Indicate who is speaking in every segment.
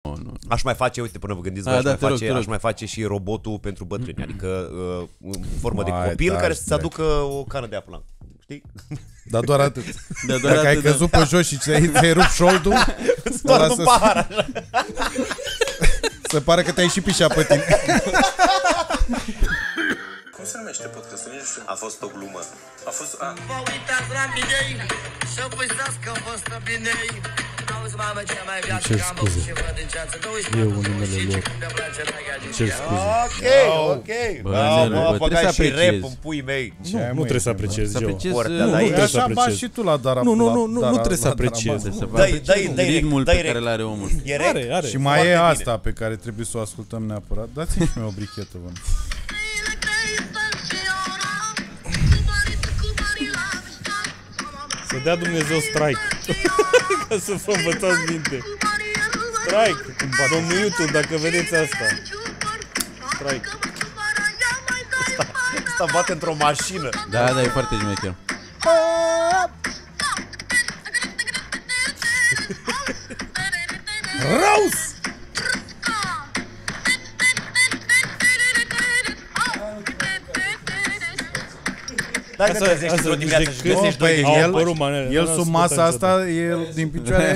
Speaker 1: Aș mai face, uite, până vă gândiți, aș mai face și robotul pentru bătrâni, adică în formă de copil care să-ți aducă o cană de apă. Știi?
Speaker 2: Dar doar atât. Dacă ai căzut pe jos și ți-ai rupt șoldul,
Speaker 1: doar un pahar așa.
Speaker 2: Se pare că te-ai și pișat pe tine.
Speaker 3: Cum se numește podcastul?
Speaker 1: A fost o glumă.
Speaker 3: A fost...
Speaker 4: Vă uitați la mine și vă uitați că vă stă bine. Auzi, mamă, ce mai viață că am avut și văd în ceață. 12 și când îmi place la gagici.
Speaker 5: Ce scuze.
Speaker 1: Ok. Bă, băgai și rap în puii mei.
Speaker 5: Nu trebuie să apreciezi, Geo.
Speaker 2: Așa bași și tu la Dara.
Speaker 5: Nu trebuie să apreciezi.
Speaker 1: Dă-i
Speaker 6: ritmul pe care l-are omul.
Speaker 5: Are.
Speaker 2: Și mai e asta pe care trebuie să o ascultăm neapărat. Dați-mi și mie o brichetă, vă.
Speaker 5: Să dea Dumnezeu strike. Ca să vă învățați minte. Strike. Domnul YouTube, dacă vedeți asta. Strike.
Speaker 1: Asta bate într-o mașină.
Speaker 6: Da, e foarte șmecher.
Speaker 2: Raus!
Speaker 1: Dacă te trezești într-o dimineață și găsești doi
Speaker 2: el sub masa asta, el din picioare.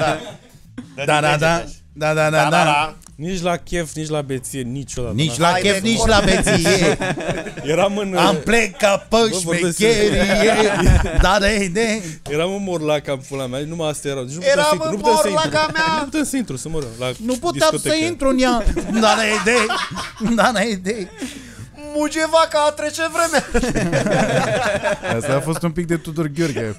Speaker 2: Da.
Speaker 5: Nici la chef, nici la beție, niciodată.
Speaker 2: Nici la chef, nici la beție.
Speaker 5: Eram în...
Speaker 2: Am plecat pe șmecherie.
Speaker 5: Eram în Morlaca, în pula mea, numai astea erau.
Speaker 1: Eram în Morlaca mea.
Speaker 5: Nu putem să intru, să mă rog.
Speaker 2: Nu puteam să intru în ea. Da, n-ai idei.
Speaker 1: Mugevaca, trece vremea.
Speaker 2: Asta a fost un pic de Tudor Gheorghe.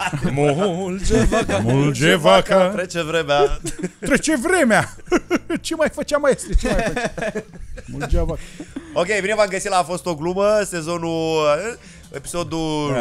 Speaker 5: Mulgevaca.
Speaker 1: Trece vremea.
Speaker 2: Trece vremea. Ce mai făcea maestre? Mulgevaca.
Speaker 1: Ok, bine v-am găsit la A fost o glumă, sezonul, episodul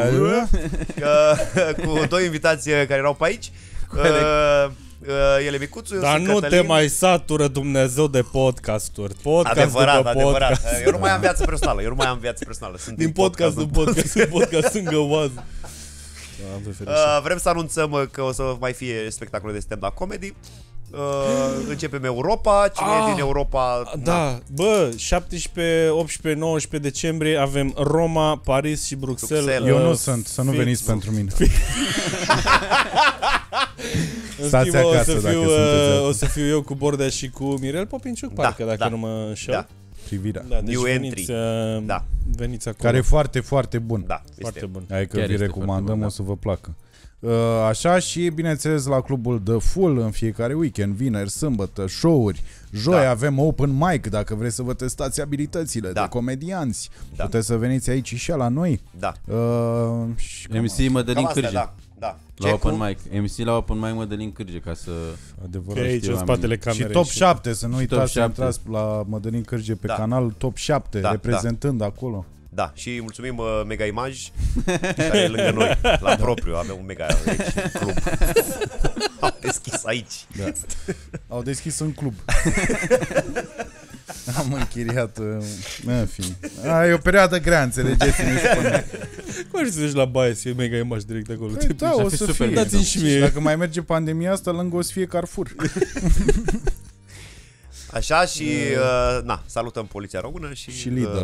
Speaker 1: cu doi invitați care erau pe aici. El e Micuțu, eu
Speaker 5: dar
Speaker 1: sunt
Speaker 5: nu
Speaker 1: Cătălin.
Speaker 5: te mai satură Dumnezeu de podcasturi.
Speaker 1: Adevărat. Eu nu mai am viață personală. Sunt
Speaker 5: din podcast în podcast în găoază.
Speaker 1: Vrem să anunțăm că o să mai fie spectacole de stand-up comedy. Începem Europa. Cine e din Europa?
Speaker 5: Da, bă, 17, 18, 19 decembrie avem Roma, Paris și Bruxelles.
Speaker 2: Eu nu sunt, să nu veniți pentru mine. Stați acasă dacă sunteți.
Speaker 5: O să fiu eu cu Bordea și cu Mirel Popinciuc, parcă, dacă nu mă înșel.
Speaker 2: Privirea.
Speaker 5: Da, deci
Speaker 1: New entry.
Speaker 5: Veniți acolo.
Speaker 2: Care e foarte, foarte bun.
Speaker 1: Da,
Speaker 5: foarte bun.
Speaker 2: Adică vi recomandăm, o să vă placă. Așa și, bineînțeles, la clubul The Full în fiecare weekend, vineri, sâmbătă, show-uri. Joi avem open mic, dacă vreți să vă testați abilitățile de comedianți. Puteți să veniți aici și la noi.
Speaker 6: MC Mădălin Cârge.
Speaker 1: La
Speaker 6: open mic. MC la open mic Mădălin Cârge, ca să...
Speaker 5: Adevărat, aici în spatele camerei.
Speaker 2: Și top 7, să nu uitați să intrați la Mădălin Cârge pe canal top 7, reprezentând acolo.
Speaker 1: Da, și mulțumim Mega Image care e lângă noi, la propriu, avem un mega aici, club. Au deschis aici.
Speaker 2: Au deschis în club. Am închiriat, în fin. E o perioadă grea, înțelegeți?
Speaker 5: Cum să duci la baie să fie Mega Image direct acolo?
Speaker 2: Da, o să fie.
Speaker 5: Dați-mi și mie.
Speaker 2: Dacă mai merge pandemia asta, lângă o să fie Carrefour.
Speaker 1: Așa și, salutăm Poliția Română și
Speaker 2: Lidl.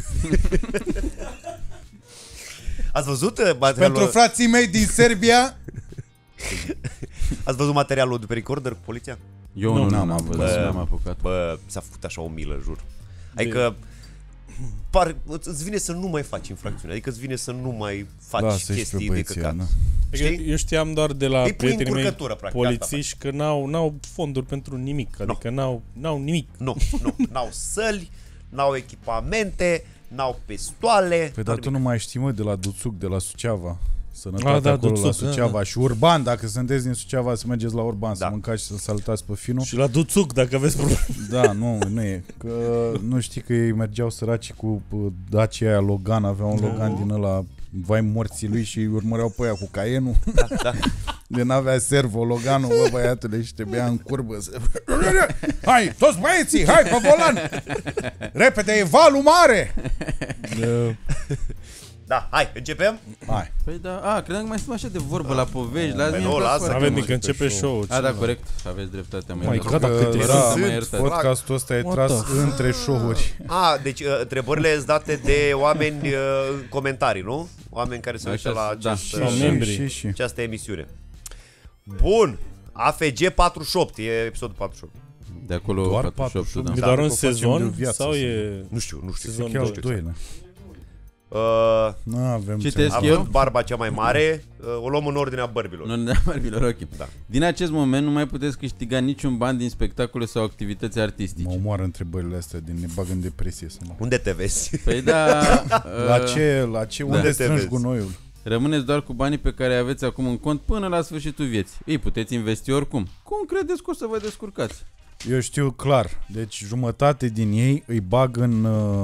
Speaker 1: Ați văzut
Speaker 2: materialul... Pentru frații mei din Serbia.
Speaker 1: Ați văzut materialul de pe recorder cu poliția?
Speaker 6: Eu nu am văzut, n-am apucat.
Speaker 1: Bă, s-a făcut așa o milă, jur. Adică îți vine să nu mai faci infracțiuni, adică îți vine să nu mai faci chestii de căcat.
Speaker 5: Eu știam doar de la prietenii mei polițiști că n-au fonduri pentru nimic, adică n-au nimic.
Speaker 1: Nu, n-au săli, n-au echipamente, n-au pistoale.
Speaker 2: Păi dar tu nu mai știi, mă, de la Duțuc, de la Suceava. Sănătate acolo Duțuc, la Suceava. Și Urban, dacă sunteți din Suceava, să mergeți la Urban, să mâncați și să salutați pe Finu.
Speaker 5: Și la Duțuc, dacă aveți probleme.
Speaker 2: Da, nu e. Că nu știi că ei mergeau săraci cu Dacia aia Logan, avea un Logan din ăla, vai morții lui, și urmăreau pe aia cu Cayenne-ul. De n-avea servo Loganul, bă, băiatule, și te bea în curbă. Hai, toți băieții, hai pe volan! Repede, e valul mare!
Speaker 1: Da, hai, începem?
Speaker 2: Hai.
Speaker 6: Păi da, credeam că mai suntem așa de vorbă la povești. La
Speaker 1: nu, lasă.
Speaker 5: Avem că începe show-ul.
Speaker 6: Da, corect. Aveți dreptate.
Speaker 2: Mai podcastul ăsta e tras între show-uri.
Speaker 1: Deci întrebările sunt date de oameni în comentarii, nu? Oameni care se uită la această emisiune. Bun. AFG 48, e episodul 48.
Speaker 6: De acolo
Speaker 2: doar
Speaker 6: 48, da.
Speaker 5: E doar un sezon sau e...
Speaker 1: Nu știu.
Speaker 5: Sezon
Speaker 2: chiar 2. N-avem
Speaker 1: având barba cea mai mare, o luăm în ordinea bărbilor.
Speaker 6: În ordinea bărbilor, ok. Da. Din acest moment nu mai puteți câștiga niciun ban din spectacole sau activități artistice.
Speaker 2: Mă omoară întrebările astea, ne bag în depresie.
Speaker 1: Unde te vezi?
Speaker 6: Păi da...
Speaker 2: La ce? Unde strângi gunoiul?
Speaker 6: Rămâneți doar cu banii pe care aveți acum în cont până la sfârșitul vieții. Ei, puteți investi oricum. Cum credeți că o să vă descurcați?
Speaker 2: Eu știu clar. Deci jumătate din ei îi bag în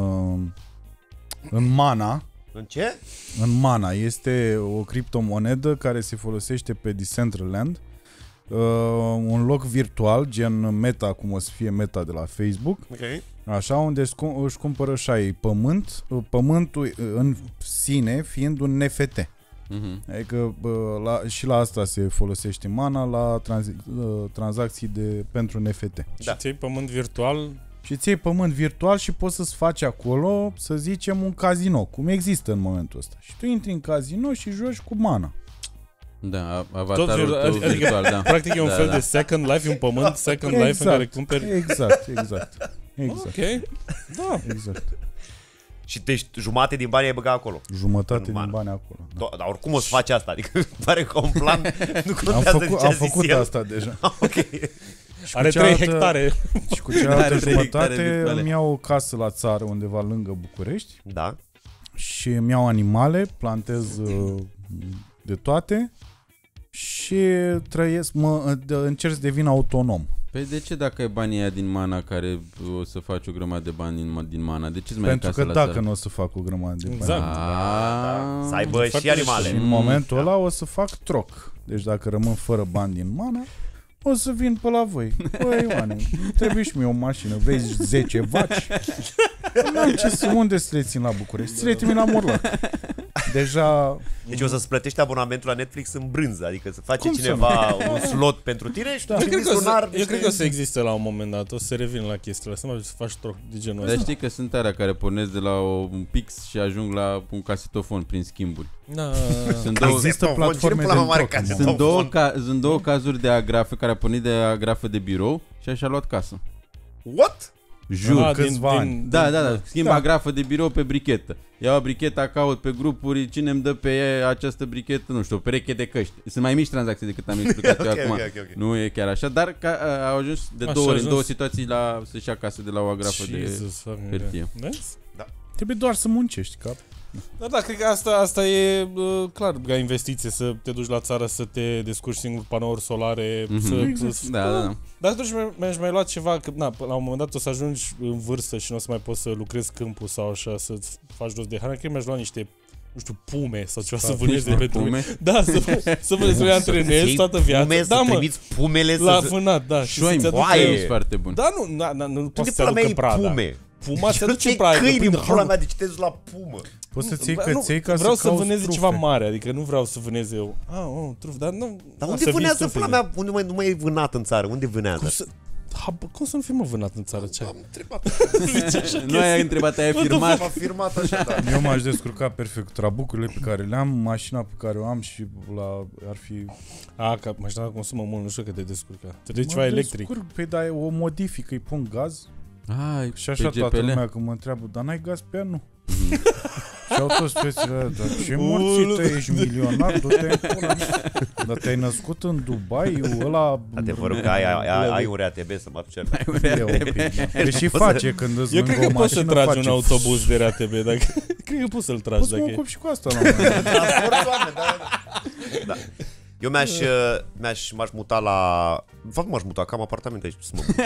Speaker 2: Mana.
Speaker 1: În ce?
Speaker 2: În Mana. Este o criptomonedă care se folosește pe Decentraland. Un loc virtual, gen Meta, cum o să fie Meta de la Facebook.
Speaker 1: Okay.
Speaker 2: Așa, unde își cumpără așa ei pământ. Pământul în sine fiind un NFT. Adică și la asta se folosește Mana, la tranzacții pentru NFT.
Speaker 5: Da. Și ți-ai pământ virtual?
Speaker 2: Și ți-ai pământ virtual și poți să-ți faci acolo, să zicem, un casino, cum există în momentul ăsta. Și tu intri în casino și joci cu Mana.
Speaker 6: Da, avatarul tău virtual, da.
Speaker 5: Practic e un fel de Second Life, un pământ Second Life în care cumperi...
Speaker 2: Exact.
Speaker 5: Ok, da.
Speaker 2: Exact.
Speaker 1: Și deci jumate din bani ai băgat acolo.
Speaker 2: Jumătate din bani acolo.
Speaker 1: Da. Dar oricum o să faci asta, adică pare că un plan nu contează
Speaker 2: am făcut asta deja.
Speaker 1: Ok.
Speaker 5: Are 3 hectare.
Speaker 2: Și cu cealaltă jumătate îmi iau o casă la țară undeva lângă București.
Speaker 1: Da.
Speaker 2: Și îmi iau animale, plantez de toate și trăiesc, încerc să devin autonom.
Speaker 6: Păi de ce dacă ai banii aia din Mana care o să faci o grămadă de bani din Mana? De ce îți mai
Speaker 2: Pentru că dacă nu o să fac o grămadă de bani.
Speaker 5: Exact.
Speaker 1: Să aibă și animale.
Speaker 2: Și în momentul ăla o să fac troc. Deci dacă rămân fără bani din Mana, o să vin pe la voi. Băi, Ioane, trebuie și mie o mașină. Vezi 10 vaci? N-am unde să le țin la București? Ți le trimit la Morlac. Deja...
Speaker 1: Deci o să-ți plătești abonamentul la Netflix în brânză. Adică să face cineva un slot pentru tine și
Speaker 5: eu cred că o să existe la un moment dat. O să se revină la chestiile astea. Să faci troc de genul ăsta.
Speaker 6: Dar știi că sunt alea care pornesc de la un pix și ajung la un casetofon prin schimburi.
Speaker 2: Există platforme de
Speaker 6: Sunt două cazuri de agrafă care a pornit de agrafă de birou și așa a luat casă.
Speaker 1: What?
Speaker 6: Jur,
Speaker 2: câțiva ani.
Speaker 6: Da. Schimba agrafă de birou pe brichetă. Iau bricheta, caut pe grupuri, cine îmi dă pe această brichetă, nu știu, o pereche de căști. Sunt mai mici tranzacții decât am explicat eu acum. Okay. Nu e chiar așa, dar au ajuns de două ori, în două situații să-și ia casă de la o agrafă de hârtie.
Speaker 2: Da. Trebuie doar să muncești, cap.
Speaker 5: Da, cred că asta e clar, ca investiție, să te duci la țară, să te descurci singur, panouri solare,
Speaker 6: Da.
Speaker 5: Dar atunci mi-aș mai lua ceva, că la un moment dat o să ajungi în vârstă și nu o să mai poți să lucrezi câmpul sau așa, să-ți faci dos de hrană, cred că mi-aș lua niște, nu știu, pume sau ceva să vânezi de pentru mine. Da, să vă antrenezi toată viața.
Speaker 1: Pume, să trimiți pumele
Speaker 5: la vânat, da. Și să-ți aduce
Speaker 6: foarte bun.
Speaker 5: Da, nu poți să-ți aducă prada. Puma se duce pradă.
Speaker 1: Câini în pula mea, de ce te duci la pumă?
Speaker 2: Poți să ții căței ca
Speaker 5: vreau
Speaker 2: să
Speaker 5: vâneze ceva mare, adică nu vreau să vâneze eu. Truf, dar nu.
Speaker 1: Dar unde vânează pula mea? Unde nu mai e vânat în țară? Unde vânează?
Speaker 5: Cum să nu fie vânat în țară? Ce?
Speaker 1: Am întrebat.
Speaker 6: Nu ai întrebat, ai afirmat.
Speaker 1: Am afirmat așa, da.
Speaker 2: Eu m-aș descurca perfect. Trabucurile pe care le am, mașina pe care o am și ar fi...
Speaker 5: Că mașina consumă mult, nu știu că te descurca. Trebuie ceva electric.
Speaker 2: Păi da, o modific, îi pun gaz.
Speaker 6: Și
Speaker 2: așa toată lumea când mă întreabă, dar n-ai gaz pe ea? Nu. Și au toți speciile, dar ce morțită, ești milionar, du-te în pula. Dar te-ai născut în Dubai, ăla...
Speaker 1: Adevărul că ai un RATB să mă cer.
Speaker 2: Păi și face când îți
Speaker 5: eu cred că poți să tragi un autobuz de RATB, dacă... Cred că poți să-l tragi.
Speaker 2: Poți să mă ocup și cu asta la un moment.
Speaker 1: Da. Eu m-aș muta la... De fapt, m-aș muta, că am apartament aici. Să mă mut.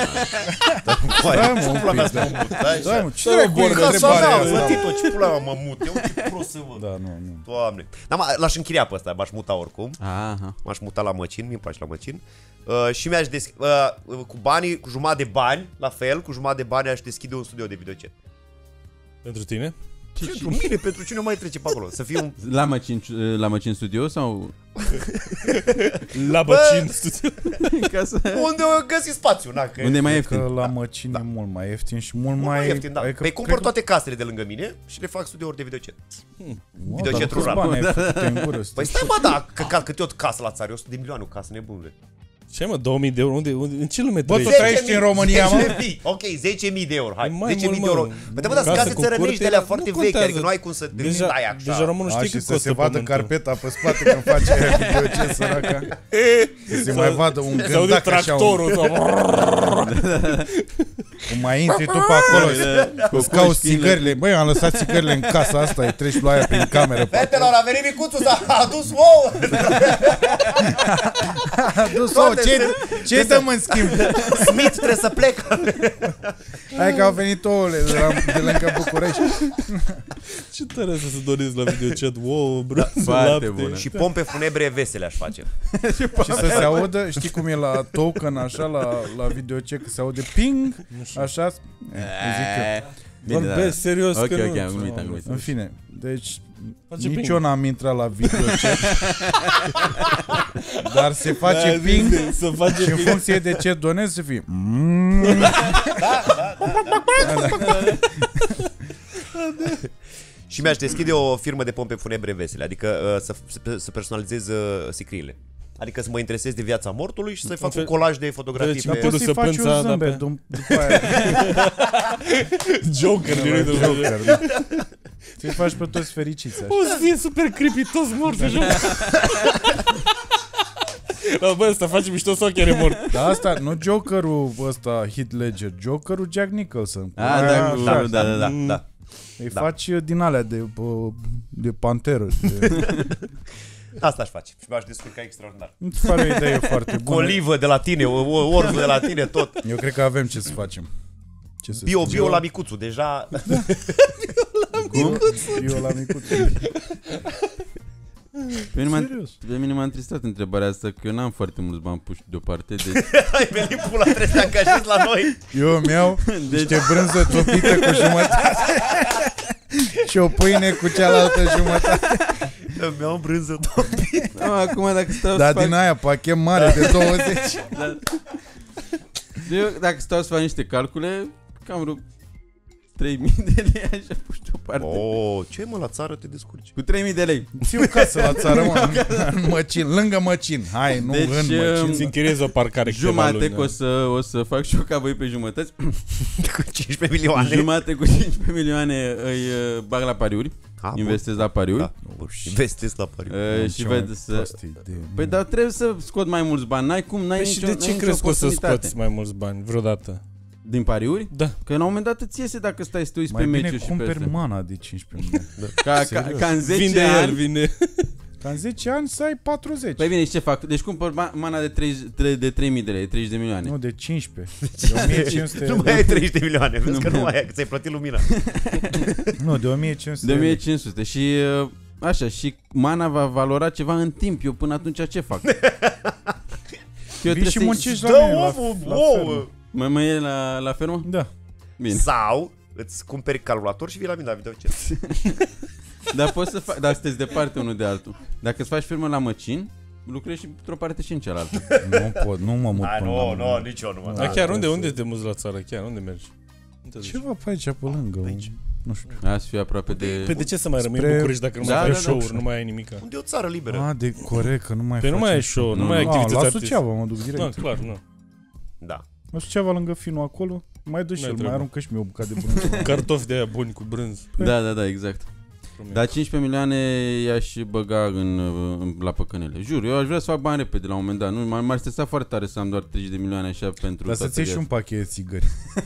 Speaker 2: Stai mă, ce ai cu întrebarea asta?
Speaker 1: Ce pula mea mă mut? Eu ce prost să văd.
Speaker 2: Da, nu.
Speaker 1: Doamne. L-aș închiria pe ăsta, m-aș muta oricum. M-aș muta la Măcin, mi-mi place la Măcin. Și mi-aș deschide... Cu banii, cu jumătate de bani, la fel, cu jumătate de bani aș deschide un studio de videochat.
Speaker 5: Pentru tine?
Speaker 1: Pentru cine mai trece pe acolo? Să fie un...
Speaker 6: La Măcin Studio sau...
Speaker 5: La Măcin Studio.
Speaker 1: Unde găsi spațiu?
Speaker 6: Unde e mai ieftin?
Speaker 2: Că la Măcin e mult mai ieftin și mult mai
Speaker 1: ieftin, da. Păi cumpăr toate casele de lângă mine și le fac studiouri de videochat. Videochat rural. Păi stai mă, da, că câte o casă la țară, 100 de milioane o casă, nebunule.
Speaker 5: Ce mă, 2000 de euro? În ce lume
Speaker 2: trăiești? Bă, tu trăiești în România, mă?
Speaker 1: Ok, 10.000 de euro, hai, 10.000
Speaker 5: de
Speaker 1: euro. Păi da, mă, dar case țărănești de alea foarte vechi, adică nu ai cum să te dai așa.
Speaker 5: Deja românul știi cât costă
Speaker 2: să se vadă carpeta pe spate când face videochat, săraca. Să se mai vadă un gândac așa. Cum mai intri tu pe acolo, îți cauți țigările. Băi, am lăsat țigările în casa asta, îi treci ploaia prin cameră.
Speaker 1: Fetelor, a venit micuțul, s-a adus ouă.
Speaker 2: A adus ouă, ce dăm în schimb?
Speaker 1: Smith trebuie să plec.
Speaker 2: Hai că au venit ouăle de lângă București.
Speaker 5: Ce tare să se donezi la videochat. Wow, brânză, lapte.
Speaker 1: Și pompe funebre vesele aș face.
Speaker 2: Și să se audă, știi cum e la token așa, la videochat, că se aude ping, așa, zic eu.
Speaker 5: Vorbesc serios că nu.
Speaker 6: Ok, am glumit.
Speaker 2: În fine, deci nici eu n-am intrat la videochat. Dar se face ping și în funcție de ce donezi să fie.
Speaker 1: Și mi-aș deschide o firmă de pompe funebre vesele, adică să personalizez sicriile. Adică să mă interesez de viața mortului și să-i fac un colaj de fotografii.
Speaker 2: Dar poți să-i faci un zâmbet după aia.
Speaker 5: Joker.
Speaker 2: Să-i faci pe toți fericiți așa.
Speaker 5: O să fie super creepy, toți morți așa. Da, bă, ăsta face mișto sau chiar e mort?
Speaker 2: Da, asta, nu Jokerul ăsta, Heath Ledger, Jokerul Jack Nicholson.
Speaker 1: Da.
Speaker 2: Îi faci din alea de panteră.
Speaker 1: Asta aș face și m-aș descurca extraordinar.
Speaker 2: Îți pare o idee foarte bună.
Speaker 1: Colivă de la tine, orzul de la tine, tot.
Speaker 2: Eu cred că avem ce să facem.
Speaker 1: Bio la micuțul, deja.
Speaker 2: Bio la micuțul.
Speaker 6: Pe mine m-a întristat întrebarea asta, că eu n-am foarte mulți bani puși deoparte. Deci...
Speaker 1: Ai venit pula, trebuie să te angajezi la noi.
Speaker 2: Eu îmi iau niște brânză topită cu jumătate și o pâine cu cealaltă jumătate.
Speaker 1: Îmi iau o brânză topită.
Speaker 6: Acum dacă stau
Speaker 2: dar din aia, pachet mare de 20.
Speaker 6: Eu dacă stau să fac niște calcule, cam vreo 3.000 de lei așa puși deoparte.
Speaker 1: Ce mă, la țară te descurci?
Speaker 6: Cu 3.000 de lei.
Speaker 2: Ți-o casă la țară, mă, în Măcin, lângă Măcin. Hai, nu
Speaker 6: deci,
Speaker 2: în Măcin.
Speaker 5: Îți închiriezi o parcare
Speaker 6: jumate, că o să fac și eu ca voi pe jumătăți.
Speaker 1: Cu 15 milioane.
Speaker 6: Jumate cu 15 milioane îi bag la pariuri. Investez la pariuri.
Speaker 1: Da. Investez la pariuri.
Speaker 6: Și ved să... Păi dar trebuie să scot mai mulți bani. N-ai cum, n-ai nicio
Speaker 5: oportunitate. Și de ce crezi că o să scoți mai mulți bani vreodată?
Speaker 6: Din pariuri?
Speaker 5: Da.
Speaker 6: Că la un moment dat îți iese dacă stai să te uiți pe meciuri și pe
Speaker 2: cumperi mana de 15 milioane.
Speaker 6: Ca în 10 ani.
Speaker 5: Vine.
Speaker 2: Ca în 10 ani să ai 40.
Speaker 6: Păi bine, și ce fac? Deci cumpăr mana de 3.000 de lei, 30 de milioane.
Speaker 2: Nu, de 15. De 1500.
Speaker 1: Nu mai ai 30 de milioane, vezi că nu mai ai, că ți-ai plătit lumina.
Speaker 2: Nu, de 1500.
Speaker 6: De 1500 și așa, și mana va valora ceva în timp. Eu până atunci ce fac?
Speaker 2: Vii și muncești la mine la fermă.
Speaker 6: Mă iei la fermă?
Speaker 2: Da.
Speaker 1: Bine. Sau îți cumperi calculator și vii la mine la videochat.
Speaker 6: Dar poți să faci, dar sunteți departe unul de altul. Dacă îți faci firmă la Măcin, lucrezi și într-o parte și în cealaltă.
Speaker 2: Nu pot, nu mă mut până la mână.
Speaker 1: Nu, nici eu nu mă.
Speaker 5: Dar chiar unde te muți la țară? Chiar unde mergi?
Speaker 2: Ceva pe aici, pe lângă. Aici. Nu știu.
Speaker 6: Aia să fie aproape de...
Speaker 5: Păi de ce să mai rămâi în București dacă nu mai ai show-uri, nu mai ai nimica?
Speaker 1: Unde e o țară liberă?
Speaker 2: De corect, că nu mai
Speaker 5: Păi nu mai ai show, nu mai ai activități artistice.
Speaker 2: La Suceava mă duc direct.
Speaker 5: Da, clar, nu.
Speaker 1: Da.
Speaker 2: La Suceava lângă Finu acolo, mai dă și el, mai aruncă și mie o bucată de brânză.
Speaker 5: Cartofi de aia buni cu brânză.
Speaker 6: Da, exact. Dar 15 milioane i-aș băga la păcănele. Jur, eu aș vrea să fac bani repede la un moment dat. Nu, m-ar stresa foarte tare să am doar 30 de milioane așa pentru...
Speaker 2: Dar să-ți iei și un pachet de țigări.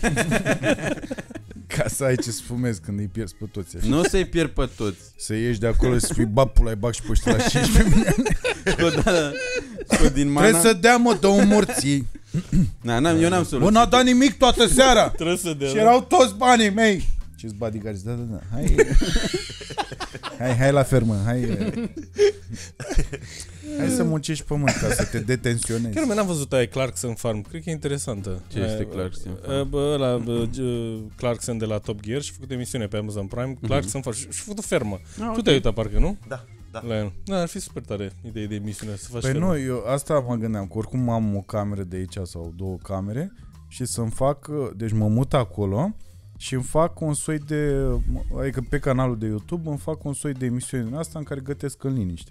Speaker 2: Ca să ai ce să fumezi când îi pierzi pe toți așa.
Speaker 6: Nu o să-i pierd pe toți.
Speaker 2: Să ieși de acolo și să fii bapul, ai bag și pe ăștia la 15 milioane.
Speaker 6: Scot din mana.
Speaker 2: Trebuie să dea, mă, două morții.
Speaker 6: Eu n-am soluție.
Speaker 2: Bă, n-a dat nimic toată seara.
Speaker 5: Trebuie să dea.
Speaker 2: Și erau toți banii mei. Ce-s bodyguards? Da. Hai la fermă, hai. Hai să muncești pământ ca să te detensionezi.
Speaker 5: Chiar n-am văzut aia Clarkson Farm. Cred că e interesantă.
Speaker 6: Ce este Clarkson Farm?
Speaker 5: Clarkson de la Top Gear și a făcut emisiune pe Amazon Prime. Clarkson Farm și a făcut o fermă. Tu te-ai uitat parcă, nu?
Speaker 1: Da.
Speaker 5: La el. Da, ar fi super tare idee de emisiune să faci
Speaker 2: Păi
Speaker 5: fermă.
Speaker 2: nu, eu asta mă gândeam, că oricum am o cameră de aici sau 2 camere și să-mi fac, deci mă mut acolo și îmi fac un soi de, adică pe canalul de YouTube îmi fac un soi de emisiune din asta în care gătesc în liniște.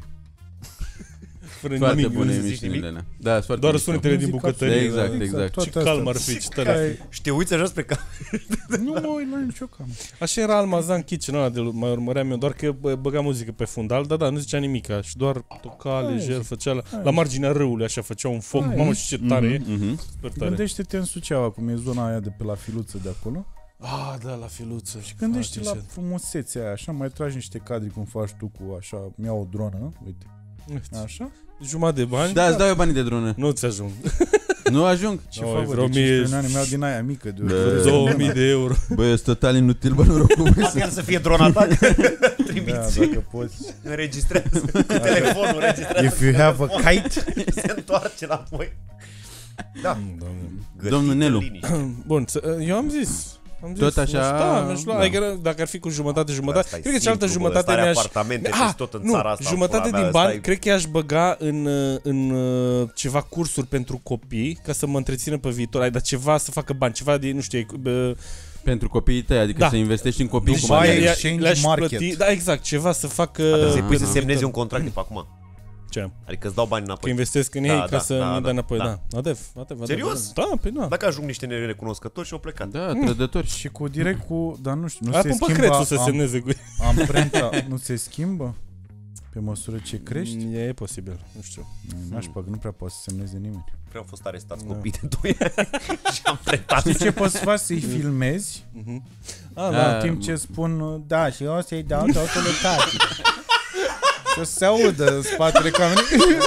Speaker 6: Foarte bune emisiunile alea. Da, foarte
Speaker 5: doar
Speaker 6: mișto.
Speaker 5: sunetele din bucătărie.
Speaker 6: Exact.
Speaker 5: Ce calm ar fi, ce tare.
Speaker 1: Și te uiți așa spre cameră.
Speaker 2: Nu mă uit la nicio cameră.
Speaker 5: Așa era Almazan Kitchen ăla de mai urmăream eu, doar că băga muzică pe fundal, da, nu zicea nimica și doar toca lejer, făcea la marginea râului, așa, făcea un foc, mamă, și ce tare e. Super tare.
Speaker 2: Gândește-te în Suceava, cum e zona aia de pe la Filuță de acolo.
Speaker 5: Ah, da, la Filuță.
Speaker 2: Și gândește la frumusețea aia, așa, mai tragi niște cadri cum faci tu cu așa, mi-au o dronă, uite. Așa?
Speaker 5: Jumătate de bani?
Speaker 6: Da, îți dau eu banii de dronă.
Speaker 5: Nu ți ajung.
Speaker 6: Nu ajung?
Speaker 2: Ce fac, bă, de 15 ani mi-au din aia mică de
Speaker 5: 2000 de euro.
Speaker 6: Bă, e total inutil, bă, norocul.
Speaker 1: Chiar să fie drona ta. Trimiți.
Speaker 2: Da, dacă poți.
Speaker 1: Înregistrează cu telefonul, înregistrează.
Speaker 2: If you have a kite.
Speaker 1: Se întoarce înapoi. Da.
Speaker 6: Domnul Nelu.
Speaker 5: Bun, eu am zis.
Speaker 6: Tot așa?
Speaker 5: Da, adică dacă ar fi cu jumătate, cred că cealaltă jumătate
Speaker 1: mi-aș... apartamente tot în țara asta.
Speaker 5: Jumătate din bani, cred că i-aș băga în ceva cursuri pentru copii, ca să mă întrețină pe viitor, dar ceva să facă bani, ceva de, nu știu,
Speaker 6: pentru copiii tăi, adică să investești în copii.
Speaker 2: Dubai Exchange Market.
Speaker 5: Da, exact, ceva să facă...
Speaker 1: Să-i pui să semnezi un contract de pe acum.
Speaker 5: Ce?
Speaker 1: Adică îți dau bani înapoi.
Speaker 5: Că investesc în ei ca să nu dea înapoi, da. Adev.
Speaker 1: Serios?
Speaker 5: Da, pe da.
Speaker 1: Dacă ajung niște nerecunoscători și au plecat.
Speaker 6: Da, trădători.
Speaker 2: Și cu direct cu, dar nu știu, nu se
Speaker 5: schimbă
Speaker 2: schimbă
Speaker 5: să semneze cu
Speaker 2: amprenta, nu se schimbă pe măsură ce crești?
Speaker 5: E posibil, nu știu.
Speaker 2: Nașpa, că nu prea poate să semneze nimeni.
Speaker 1: Prea au fost arestați copii de 2 ani și am pretat.
Speaker 2: Și ce poți să faci? Să-i filmezi în timp ce spun, da, și eu o să-i dau totul lui tati. Și o să se audă în spatele camerei.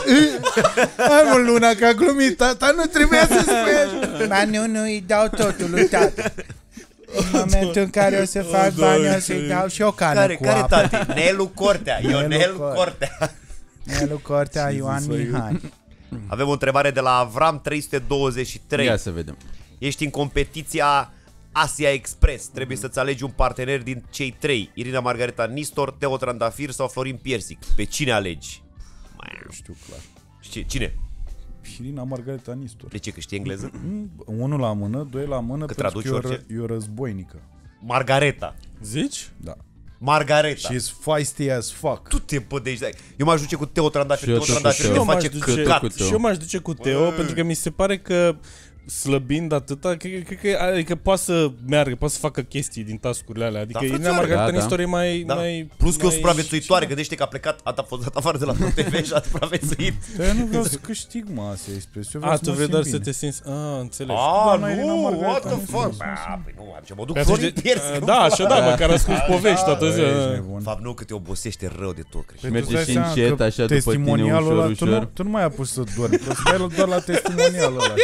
Speaker 2: Hai mă, Luna, că a glumit tata, nu trebuia să spui. Ba nu, îi dau totul lui tata. În momentul în care o să fac bani, o să-i dau și o cană cu apă.
Speaker 1: Care tati? Nelu Cortea, Ionel Cortea.
Speaker 2: Nelu Cortea, Ioan Mihai.
Speaker 1: Avem o întrebare de la Avram 323.
Speaker 6: Ia să vedem.
Speaker 1: Ești în competiția Asia Express. Trebuie să-ți alegi un partener din cei 3. Irina Margareta Nistor, Teo Trandafir sau Florin Piersic. Pe cine alegi?
Speaker 2: Știu clar.
Speaker 1: Cine?
Speaker 2: Irina Margareta Nistor.
Speaker 1: De ce? Că știi engleză?
Speaker 2: 1 la mână, 2 la mână,
Speaker 1: că
Speaker 2: pentru că e o războinică.
Speaker 1: Margareta.
Speaker 5: Zici?
Speaker 2: Da.
Speaker 1: Margareta.
Speaker 2: She's feisty as fuck.
Speaker 1: Tu te pădești. Eu m-aș duce cu Teo Trandafir. Teo Trandafir
Speaker 5: ne
Speaker 1: face căcat.
Speaker 5: Și eu m-aș duce cu Teo, pentru că mi se pare că slăbind atâta, cred că adică poate să meargă, poate să facă chestii din task-urile alea. Adică Irina Margareta Nistor e mai...
Speaker 1: Plus că e o supraviețuitoare, gândește că a plecat, a fost dat afară de la TV și a supraviețuit.
Speaker 2: Dar eu nu vreau să câștig, mă, asta e expresia.
Speaker 5: Tu vrei doar să te simți... înțeleg.
Speaker 1: Nu, what the fuck? Păi nu, ce mă duc Florin Piersic.
Speaker 5: Da, așa da, măcar ascult povești toată ziua.
Speaker 1: Fapt, nu, că te obosește rău de tot, cred.
Speaker 6: Și merge și încet, așa, după tine, ușor.
Speaker 2: Tu nu mai apuci să dormi, tu stai doar la testimonialul ăla.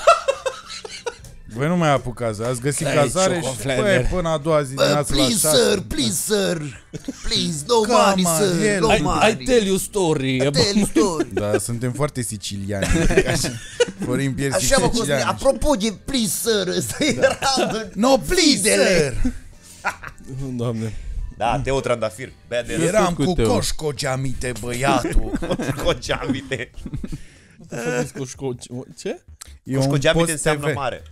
Speaker 2: Voi nu mai apucați, ați găsit cazare și până a doua zi dimineața la 6.
Speaker 1: Please, no money, sir, no money.
Speaker 5: I tell you story.
Speaker 2: Da, suntem foarte siciliani. Florin Piersic
Speaker 1: siciliani. Apropo de please, sir, ăsta era...
Speaker 2: No, please, sir.
Speaker 5: Doamne.
Speaker 1: Da, Teo Trandafir.
Speaker 2: Eram cu Coșco Geamite, băiatul.
Speaker 1: Coșco Geamite.
Speaker 5: Ce?
Speaker 1: Coșco Geamite înseamnă mare.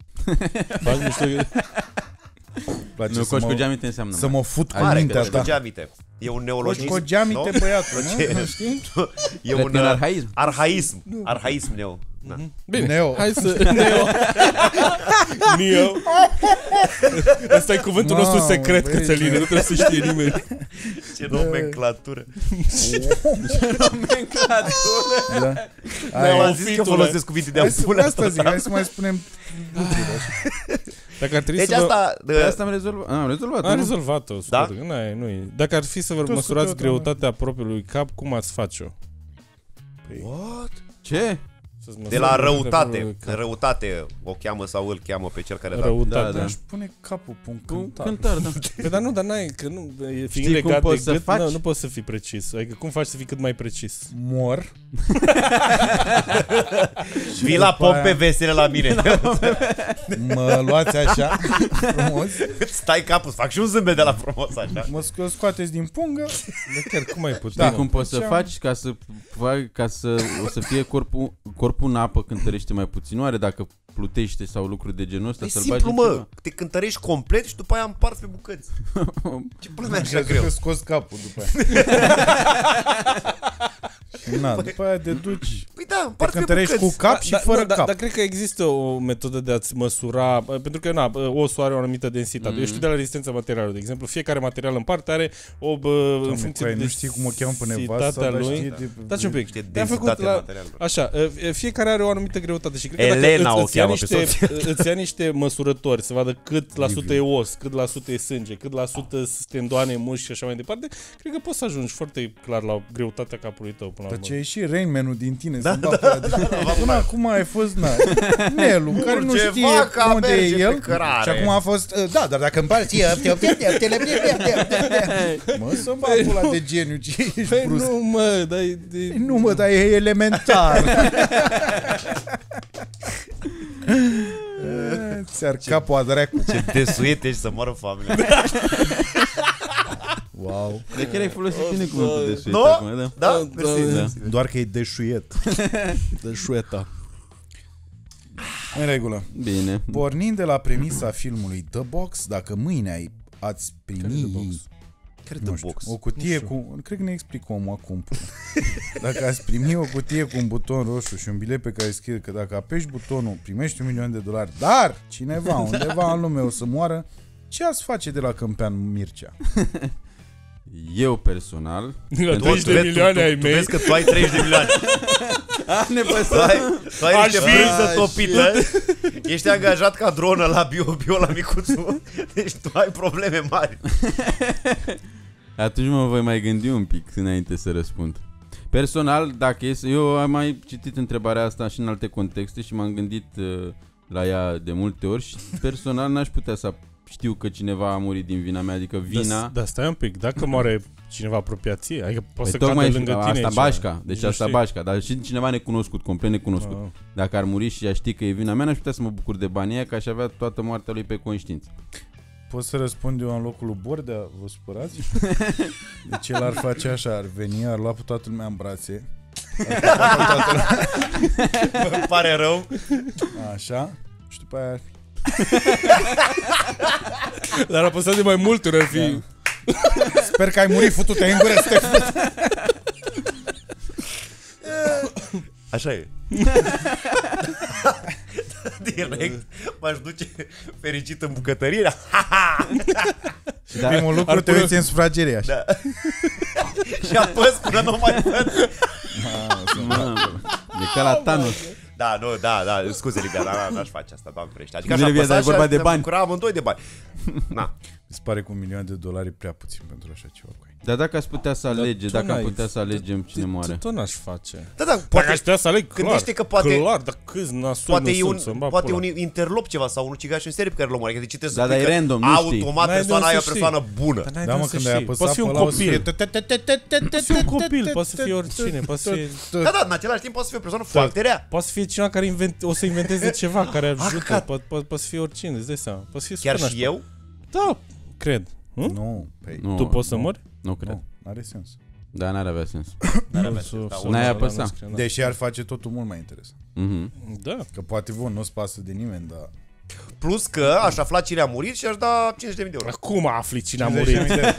Speaker 6: Nu, Coșco Geamite înseamnă
Speaker 2: să mă fut cu
Speaker 1: mintea ta.
Speaker 2: Coșco
Speaker 1: Geamite. E un neologism.
Speaker 2: Coșco Geamite, băiatul, nu? Știi?
Speaker 1: E un arhaism. Arhaism neo.
Speaker 5: Bine,
Speaker 2: Neo.
Speaker 5: Hai să... Neo. Ăsta e cuvântul nostru secret, Cățăline, nu trebuie să știe nimeni.
Speaker 1: Ce nomenclatură.
Speaker 2: Am
Speaker 1: zis că folosesc cuvinte de ampulă.
Speaker 2: Asta zic, hai să mai spunem.
Speaker 5: Dacă ar trebui
Speaker 1: deci asta
Speaker 6: am rezolvat. Am rezolvat.
Speaker 5: Am rezolvat-o.
Speaker 1: Da?
Speaker 5: Dacă ar fi să vă măsurați greutatea propriului cap, cum ați face-o?
Speaker 1: What?
Speaker 6: Ce?
Speaker 1: De la răutate. Răutate o cheamă sau îl cheamă pe cel care
Speaker 5: răutate.
Speaker 2: Da. Aș pune capul pe un cântar.
Speaker 6: Cântar, da.
Speaker 5: Păi dar nu, că nu, fiind legat de gât, nu poți să fii precis. Adică cum faci să fii cât mai precis?
Speaker 2: Mor.
Speaker 1: Vii la pompe vesele la mine.
Speaker 2: Mă luați așa frumos.
Speaker 1: Stai capul, fac și un zâmbet de la frumos așa.
Speaker 2: Mă scoateți din pungă.
Speaker 5: De chiar, cum ai putea?
Speaker 6: Da, cum poți să faci ca să fie corpul în apă cântărește mai puțin? Oare dacă plutește sau lucruri de genul ăsta?
Speaker 1: E simplu, mă, te cântărești complet și după aia împarți pe bucăți. Ce probleme așa greu?
Speaker 2: Că scos capul după aia. Na, după aia te duci.
Speaker 1: Păi da, împarți pe bucăți.
Speaker 2: Cu cap și fără cap.
Speaker 5: Dar cred că există o metodă de a-ți măsura, pentru că osul are o anumită densitate. Eu știu de la rezistența materialului, de exemplu, fiecare material în parte are o în funcție de
Speaker 2: nu știi cum o cheamă pe nevastă
Speaker 5: lui. Dați un pic.
Speaker 1: Te-am făcut la
Speaker 5: așa, fiecare are o anumită greutate și cred că
Speaker 1: Elena
Speaker 5: dacă îți ia niște măsurători să vadă cât la sută e os, cât la sută e sânge, cât la sută sunt tendoane, mușchi și așa mai departe, cred că poți să ajungi foarte clar la greutatea capului tău până la urmă.
Speaker 2: Ce e și Rain Man-ul din tine. Până acum ai fost Nelu, care nu știe unde e el. Și acum a fost, da, dar dacă împarți mă, să-mi bag pula de geniu. Ce ești brusc? Nu mă, dar e elementar. Ți-ar capul a dracu.
Speaker 1: Ce desuit ești să moară familia.
Speaker 2: Wow.
Speaker 6: De chiar ai folosit bine cuvântul de suiet acum, da?
Speaker 1: Da?
Speaker 2: Doar că e deșuiet. Deșueta. În regulă.
Speaker 6: Bine.
Speaker 2: Pornind de la premisa filmului The Box, dacă mâine ați primi o cutie cu... Cred că ne explic omul acum. Dacă ați primi o cutie cu un buton roșu și un bilet pe care scrie că dacă apeși butonul primești $1.000.000, dar cineva undeva în lume o să moară, ce ați face de la Câmpean Mircea?
Speaker 6: Eu personal
Speaker 5: 30 de milioane ai mei.
Speaker 1: Tu vezi că tu ai 30 de milioane. Tu ai niște brânză topită. Ești angajat ca dronă la bio la micuțul. Deci tu ai probleme mari.
Speaker 6: Atunci mă voi mai gândi un pic înainte să răspund. Personal, dacă e, eu am mai citit întrebarea asta și în alte contexte și m-am gândit la ea de multe ori și personal n-aș putea să știu că cineva a murit din vina mea, adică vina...
Speaker 5: Da, stai un pic, dacă moare cineva apropiat ție, adică poți să cadă lângă tine.
Speaker 6: Asta bașca, deci asta bașca, dar și cineva necunoscut, complet necunoscut. Dacă ar muri și ea știi că e vina mea, n-aș putea să mă bucur de banii aia, că aș avea toată moartea lui pe conștiință.
Speaker 2: Pot să răspund eu în locul lui Bordea, vă supărați? Deci el ar face așa, ar veni, ar lua pe toată lumea în brațe.
Speaker 1: Îmi pare rău.
Speaker 2: Așa, și după aia ar fi.
Speaker 5: Dar a păsat de mai multe ori ar fi.
Speaker 2: Sper că ai murit, futu-te în gură,
Speaker 1: Așa e. Direct m-aș duce fericit în bucătărie.
Speaker 2: Și primul lucru te uiți în sufragerie așa.
Speaker 1: Da. Și apăs până nu mai văd.
Speaker 6: E ca la Thanos.
Speaker 1: Da, nu, da, scuze, Liga, n-aș face asta, Doamne ferește. Adică
Speaker 6: așa apăsa și vorba de bani.
Speaker 1: bucura amândoi de bani. Na.
Speaker 2: Mi se pare că $1.000.000 e prea puțin pentru așa ceva.
Speaker 6: Dar dacă ați putea să alege, dacă am putea să alegem cine moare.
Speaker 5: Tot n-aș face.
Speaker 1: Da,
Speaker 5: poate aș putea să aleg,
Speaker 1: gândește că poate,
Speaker 5: clar, dar câți nasuri nu sunt,
Speaker 1: poate un interlop ceva sau un ucigaș în serie pe care îl omoare. Adică
Speaker 6: da, dar e random, nu știi.
Speaker 1: Automat persoana aia e o persoană bună.
Speaker 2: Da, mă, când ai apăsat
Speaker 5: poate fi un copil. Poate fi un copil, poate să fie oricine.
Speaker 1: Da, în același timp poate să fie o persoană foarte rea.
Speaker 5: Poate să fie cineva care o să inventeze ceva care ajută. Poate să fie oricine, îți dai seama.
Speaker 1: Chiar și eu?
Speaker 5: Da, cred.
Speaker 2: Nu,
Speaker 5: tu poți să mori?
Speaker 6: Nu cred.
Speaker 2: N-are sens.
Speaker 6: Da, n-ar avea sens.
Speaker 5: N-ai
Speaker 6: apăsat.
Speaker 2: Deși ar face totul mult mai interesant.
Speaker 5: Da.
Speaker 2: Că poate nu-ți pasă de nimeni, dar...
Speaker 1: Plus că aș afla cine a murit și aș da 50.000 de euro.
Speaker 5: Cum afli cine a murit?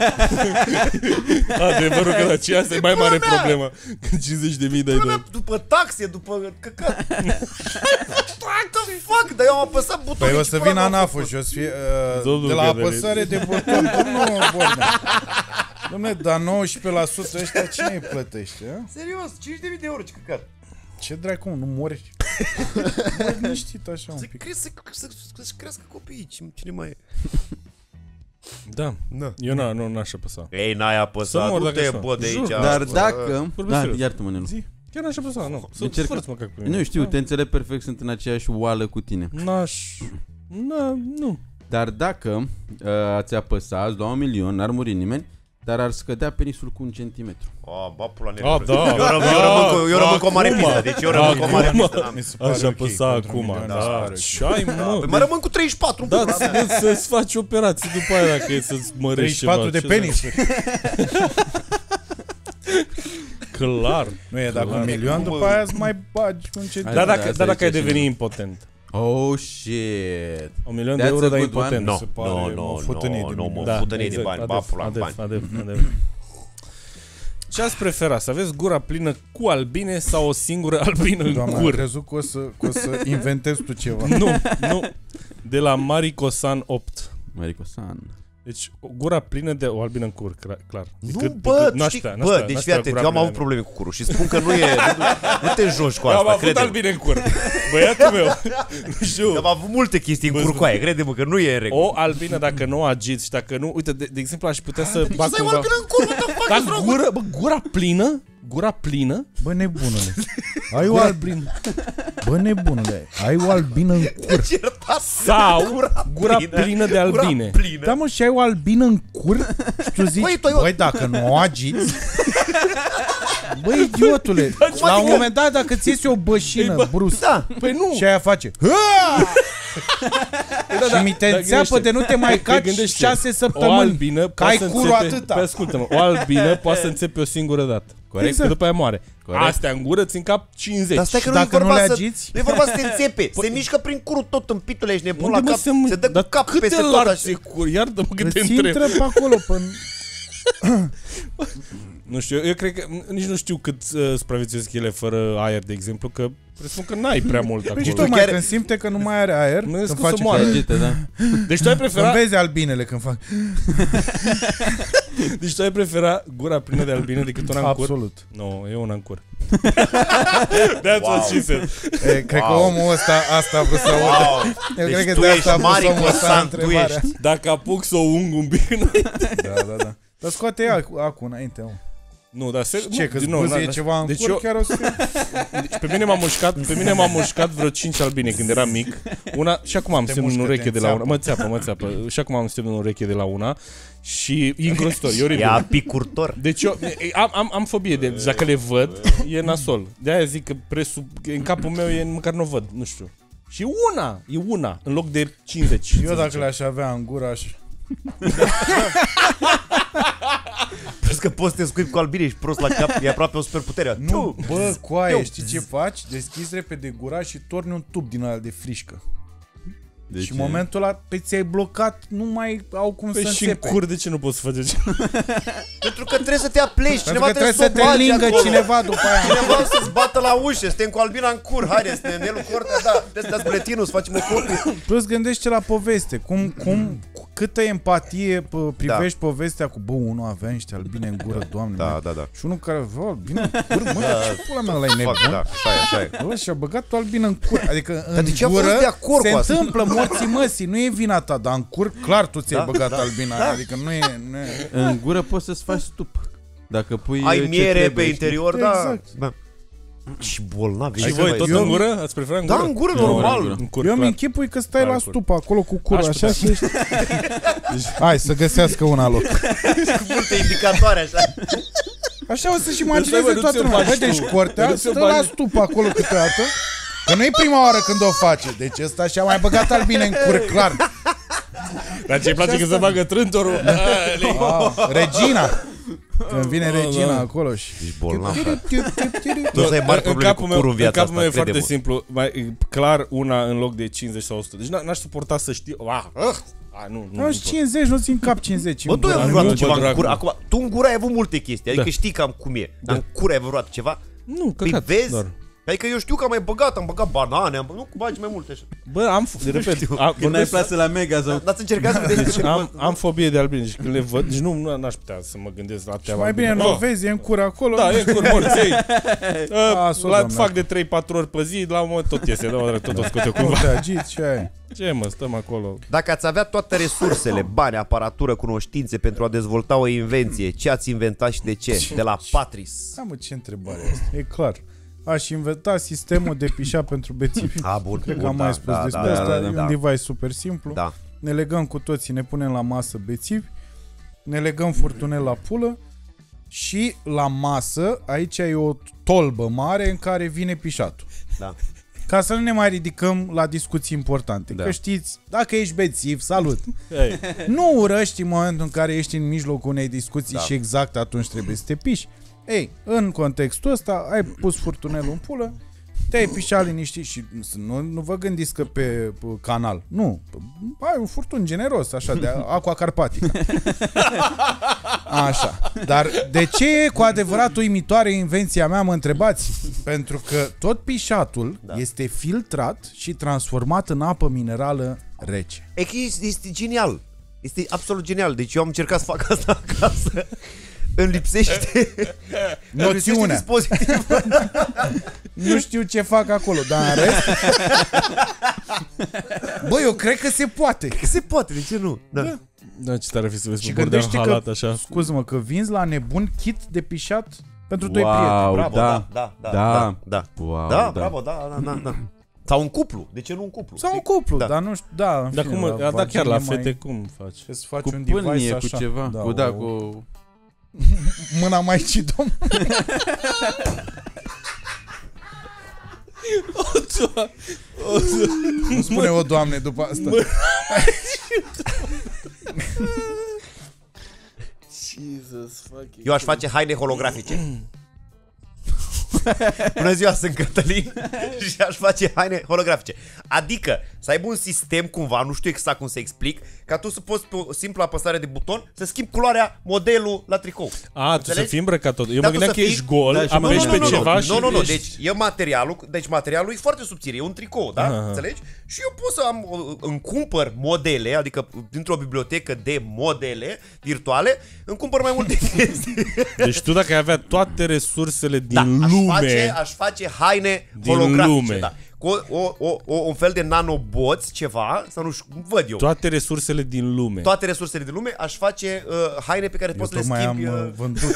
Speaker 5: Adevărul că la asta e mai mare problemă. 50.000 de euro.
Speaker 1: După taxe, după căcat. What the fuck? Dar eu am apăsat butonul.
Speaker 2: Păi o să vină ANAF-ul și o să fie de la apăsare de buton. Dom'le, dar 19% ăștia cine îi plătește?
Speaker 1: Serios, 50.000 de euro, ce căcat.
Speaker 2: Ce dracu, nu mori? Mori liniștit așa un pic.
Speaker 1: Să-și crească copiii, cine mai e?
Speaker 5: Da, eu n-aș apăsa.
Speaker 1: Ei, n-ai apăsat, nu te bă de aici.
Speaker 6: Dar dacă... Da, iartă-mă, Nenu.
Speaker 5: Chiar n-aș apăsa, nu.
Speaker 6: Nu știu, te înțeleg perfect, sunt în aceeași oală cu tine.
Speaker 5: Nu.
Speaker 6: Dar dacă ați apăsa, ați lua 1.000.000, n-ar muri nimeni, dar ar scădea penisul cu 1 centimetru.
Speaker 1: Ba, pula nevoie. Eu rămân cu o mare pistă. Deci eu rămân cu o mare pistă.
Speaker 5: Aș apăsa acum. Ce ai, mă?
Speaker 1: Mai rămân cu 34.
Speaker 5: Da, să-ți faci operații după aia dacă e să-ți mărești ceva.
Speaker 2: 34 de penisuri.
Speaker 5: Clar.
Speaker 2: Nu e, dacă 1.000.000, după aia îți mai bagi un centimetru.
Speaker 5: Dar dacă ai deveni impotent.
Speaker 6: Oh, shit.
Speaker 5: 1.000.000 de euro, dar impotent.
Speaker 1: Nu, mă futănie de bani. Ba, pula, bani.
Speaker 5: Ce ați prefera? Să aveți gura plină cu albine sau o singură albină în
Speaker 2: Doamne,
Speaker 5: cur?
Speaker 2: am crezut că o să inventezi tu ceva.
Speaker 5: Nu. De la Maricosan 8.
Speaker 6: Maricosan.
Speaker 5: Deci, o gura plină de o albină în cur, clar.
Speaker 1: Deci fii atent, eu am avut probleme cu curul și spun că nu te joci cu asta,
Speaker 5: eu am avut albine în cur. Băiatul meu, nu știu.
Speaker 1: Am avut multe chestii în cur cu aia, crede-mă că nu e în regulă.
Speaker 5: O albină, dacă nu o agiți și dacă nu... Uite, de exemplu, aș putea să bag
Speaker 1: cumva... Să ai o albină în cur, what the fuck is wrong?
Speaker 5: Gura plină?
Speaker 2: Bă, nebunule. Ai o albină. Bă, nebunule. Ai o albină în cur.
Speaker 5: Sau gura plină de albine.
Speaker 2: Da, mă, și ai o albină în cur și tu zici, băi, dacă nu o agiți... Băi, idiotule, la un moment dat, dacă ți iese o bășină bruscă,
Speaker 5: păi nu.
Speaker 2: Și aia face... Și mi te înțeapă de nu te mai caci 6 săptămâni. Că ai curul atâta.
Speaker 5: Păi ascultă-mă, o albină poate să înțepe o singură dată. Corect? Că după aia moare. Astea în gură țin cap 50.
Speaker 1: Dar stai că
Speaker 2: dacă nu le agiți?
Speaker 1: Nu e vorba să te înțepe. Se mișcă prin curul tot în pitule, ești nebun la cap. Se dă cu cap peste tot așa.
Speaker 5: Iartă-mă că te întreb.
Speaker 2: Îți intră pe acolo până...
Speaker 5: Nu știu, eu cred că nici nu știu cât supraviețuiesc ele fără aer, de exemplu, că presupun că n-ai prea mult acolo.
Speaker 2: Deci tu mai când simte că nu mai are aer,
Speaker 5: când
Speaker 2: face
Speaker 6: agite, da.
Speaker 5: Deci tu ai prefera...
Speaker 2: Când vezi albinele când fac...
Speaker 5: Deci tu ai prefera gura plină de albine decât una în cur?
Speaker 2: Absolut.
Speaker 5: Nu, e una în cur. That's what she said.
Speaker 2: Cred că omul ăsta asta a vrut să audă. Eu cred că de asta a vrut să omul ăsta întrebarea.
Speaker 5: Dacă apuc să o ung un pic înainte.
Speaker 2: Da. Dar scoate ea acum înainte, om.
Speaker 5: Nu, dar
Speaker 2: ce, că e ceva în cur, chiar o să...
Speaker 5: Deci pe mine m-a mușcat vreo 5 albine când eram mic. Una, și acum am semnul în ureche de la una. Mă țeapă. Și acum am semnul în ureche de la una. Și e îngrozitor, e oribil.
Speaker 1: E apicurtor.
Speaker 5: Deci eu am fobie de, deci dacă le văd, e nasol. De-aia zic că în capul meu măcar nu o văd, nu știu. Și e una, în loc de 50.
Speaker 2: Eu dacă le-aș avea în gură, aș...
Speaker 1: Crezi că poți să te scuipi cu albine, ești prost la cap, e aproape o superputere.
Speaker 2: Nu, bă, coaie, știi ce faci? Deschizi repede gura și torni un tub din ăla de frișcă. Și în momentul ăla pe ți-ai blocat, nu mai au cum să înțepe.
Speaker 5: Și în cur de ce nu poți să faci așa?
Speaker 1: Pentru că trebuie să te apleci, cineva trebuie
Speaker 2: să te lingă cineva după aia.
Speaker 1: Cineva să-ți bată la ușă, suntem cu albina în cur, haide, suntem Nelu Cortea, da, trebuie să dați buletinul, să facem o copie.
Speaker 2: Plus gândește la poveste, câtă empatie privești povestea cu, bă, unul avea niște albine în gură, Doamne.
Speaker 1: Da.
Speaker 2: Și unul care avea albine în cur, mă, ce pula mea ăla-i nebun?
Speaker 1: Da, așa e.
Speaker 2: Bă, și-a băgat o albină în cur, adică în
Speaker 1: gură
Speaker 2: se întâmplă morții măsii, nu e vina ta, dar în cur, clar tu ți-ai băgat albina aia, adică nu e...
Speaker 6: În gură poți să-ți faci stup. Dacă pui
Speaker 1: ai miere pe interior, da.
Speaker 2: Exact.
Speaker 1: Și bolnavi.
Speaker 5: Și voi tot în gură? Ați preferat în gură?
Speaker 1: Da, în gură, normal.
Speaker 2: Eu mi închipui că stai la stupă acolo cu curul așa și ești... Hai să găsească una loc.
Speaker 1: Cu multe indicatoare așa.
Speaker 2: Așa o să-și imagineze toată lumea. Bă, deci Cortea stă la stupă acolo câteodată. Că nu e prima oară când o face. Deci ăsta și-a mai băgat albine în cur, clar.
Speaker 5: Dar ce-i place când se bagă trântorul?
Speaker 2: Regina. Când vine Regina acolo și...
Speaker 1: Ești bolnav. Tu să ai mari probleme cu curul în viața asta.
Speaker 5: În capul meu e foarte simplu. Clar una în loc de 50 sau 100. Deci n-aș suporta să știu...
Speaker 2: Nu, 50, nu țin cap 50.
Speaker 1: Bă, tu ai vrut ceva în cură. Acum, tu în gură ai avut multe chestii. Adică știi cam cum e. Dar în cură ai vrut ceva?
Speaker 5: Nu, căcat.
Speaker 1: Păi vezi? Adică eu știu că am băgat banane, nu cu bagi mai multe așa.
Speaker 5: Bă, repet,
Speaker 6: când ai plasă la Mega sau...
Speaker 1: N-ați încercat să vedeți?
Speaker 5: Am fobie de albine și când le văd, deci n-aș putea să mă gândesc la treaba.
Speaker 2: Mai bine nu vezi, e în cur acolo.
Speaker 5: Da, e în cur morței. Fac de 3-4 ori pe zi, la un moment tot iese, tot o scoate cumva.
Speaker 2: Te agiți, ce ai?
Speaker 5: Ce mă, stăm acolo.
Speaker 1: Dacă ați avea toate resursele, bani, aparatură, cunoștințe pentru a dezvolta o invenție, ce ați inventat și de ce? De la Patris.
Speaker 2: Da, mă, ce întrebare asta? E clar. aș inventa sistemul de pișa pentru bețivi.
Speaker 1: Bun.
Speaker 2: Cred că am mai spus despre asta. E un device super simplu.
Speaker 1: Da.
Speaker 2: Ne legăm cu toții, ne punem la masă bețivi, ne legăm furtunel la pulă și la masă, aici e o tolbă mare în care vine pișatul.
Speaker 1: Da.
Speaker 2: Ca să nu ne mai ridicăm la discuții importante. Că știți, dacă ești bețiv, salut! Nu urăști în momentul în care ești în mijlocul unei discuții și exact atunci trebuie să te piși. Ei, în contextul ăsta, ai pus furtunelul în pulă, te-ai pișat liniștit și nu vă gândiți că pe canal. Nu, ai un furtun generos, așa, de Aqua Carpatica. Așa. Dar de ce e cu adevărat uimitoare invenția mea, mă întrebați? Pentru că tot pișatul este filtrat și transformat în apă minerală rece.
Speaker 1: Este genial. Este absolut genial. Deci eu am încercat să fac asta acasă. Îmi lipsește
Speaker 2: noțiunea.
Speaker 1: Dispozitiv.
Speaker 2: Nu știu ce fac acolo, dar în rest... Bă, eu cred că se poate.
Speaker 1: Se poate, de ce nu?
Speaker 5: Da, ce tare fi să vezi
Speaker 2: și
Speaker 5: pe bordea halat
Speaker 2: că,
Speaker 5: așa.
Speaker 2: Scuză-mă, că vinzi la nebun kit de pișat pentru doi prieteni.
Speaker 1: Bravo, da.
Speaker 6: Wow,
Speaker 1: da, bravo, da. Sau un cuplu, de ce nu un cuplu?
Speaker 2: Sau un cuplu, dar nu știu, da.
Speaker 5: Dar cum, da, chiar la fete cum faci?
Speaker 2: Să faci
Speaker 6: cu
Speaker 2: un device
Speaker 6: cu
Speaker 2: așa.
Speaker 6: ceva, cu
Speaker 2: mâna Maicii Domn. Nu spune o Doamne după asta.
Speaker 1: Eu aș face haine holografice. Bună ziua, sunt Cătălin și aș face haine holografice. Adică să aibă un sistem cumva, nu știu exact cum să explic, ca tu să poți pe o simplă apăsare de buton să schimbi culoarea, modelul la tricou.
Speaker 5: Tu să fii îmbrăcat tot. Eu mă gândeam că ești gol, apeși pe ceva și...
Speaker 1: Nu, deci e materialul e foarte subțire, e un tricou, da? Înțelegi? Și eu pot să îmi cumpăr modele, adică dintr-o bibliotecă de modele virtuale, îmi cumpăr mai multe chestii.
Speaker 5: Deci tu dacă ai avea toate resursele din lume...
Speaker 1: Aș face haine holografice, da. Cu un fel de nanoboți, ceva, să nu văd eu.
Speaker 5: Toate resursele din lume.
Speaker 1: Toate resursele din lume, aș face haine pe care poți să le schimbi.
Speaker 2: Am vândut.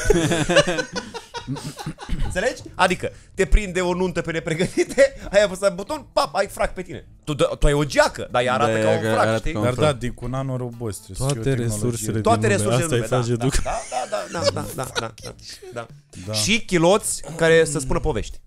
Speaker 1: Înțelegi? Adică te prinde o nuntă pe nepregătite, ai apăsat buton, pap, ai frac pe tine. Tu ai o geacă, dar ea arată ca un frac, știi?
Speaker 2: Dar da, din cu nanoroboți.
Speaker 5: Toate resursele
Speaker 1: toate
Speaker 5: din lume.
Speaker 1: Asta
Speaker 5: îi face Duc.
Speaker 1: Da. Și chiloți care să spună povești.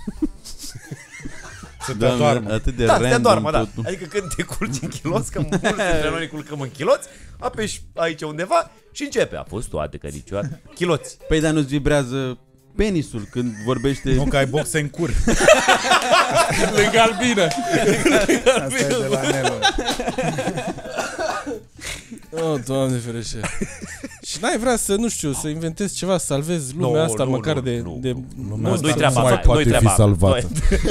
Speaker 2: Să te doarmă.
Speaker 6: Atât de
Speaker 1: random. Da, să te doarmă, da.
Speaker 6: Totul.
Speaker 1: Adică când te culci în chiloți, că mulți dintre noi ne culcăm în chiloți, apeși aici undeva și începe. A fost toate că niciodată. Chiloți.
Speaker 6: Păi dar nu-ți vibrează penisul când vorbește...
Speaker 2: Nu, că ai boxe în cur.
Speaker 5: Lângă albină.
Speaker 2: Asta e de la Nelo.
Speaker 5: Oh, Doamne ferește. Și n-ai vrea să, nu știu, să inventezi ceva, să salvezi lumea asta măcar de...
Speaker 1: Nu-i treaba
Speaker 2: mai
Speaker 1: asta,
Speaker 2: poate fi salvată.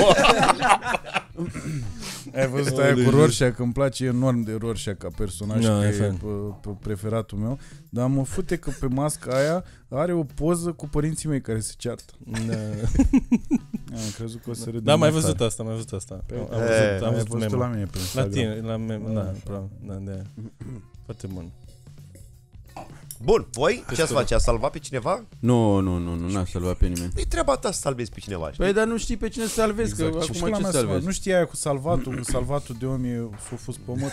Speaker 2: Ai văzut aia cu Rorschach, îmi place enorm de Rorschach ca personaj, că e preferatul meu. Dar mă fute că pe masca aia are o poză cu părinții mei care se ceartă. Am crezut că o să râd.
Speaker 5: Da, mai văzut asta. Am văzut
Speaker 2: la mine pe
Speaker 5: Instagram. La tine, la meme, da. Foarte bun.
Speaker 1: Bun, voi ce ați face? Ați salvat pe cineva?
Speaker 6: Nu, n-a salvat pe nimeni.
Speaker 1: E treaba ta să salvezi pe cineva, știi?
Speaker 6: Păi dar nu știi pe cine să salvezi, exact. Că acum ce salvezi?
Speaker 2: Nu știi aia cu salvatul de om e s-o fus pământ.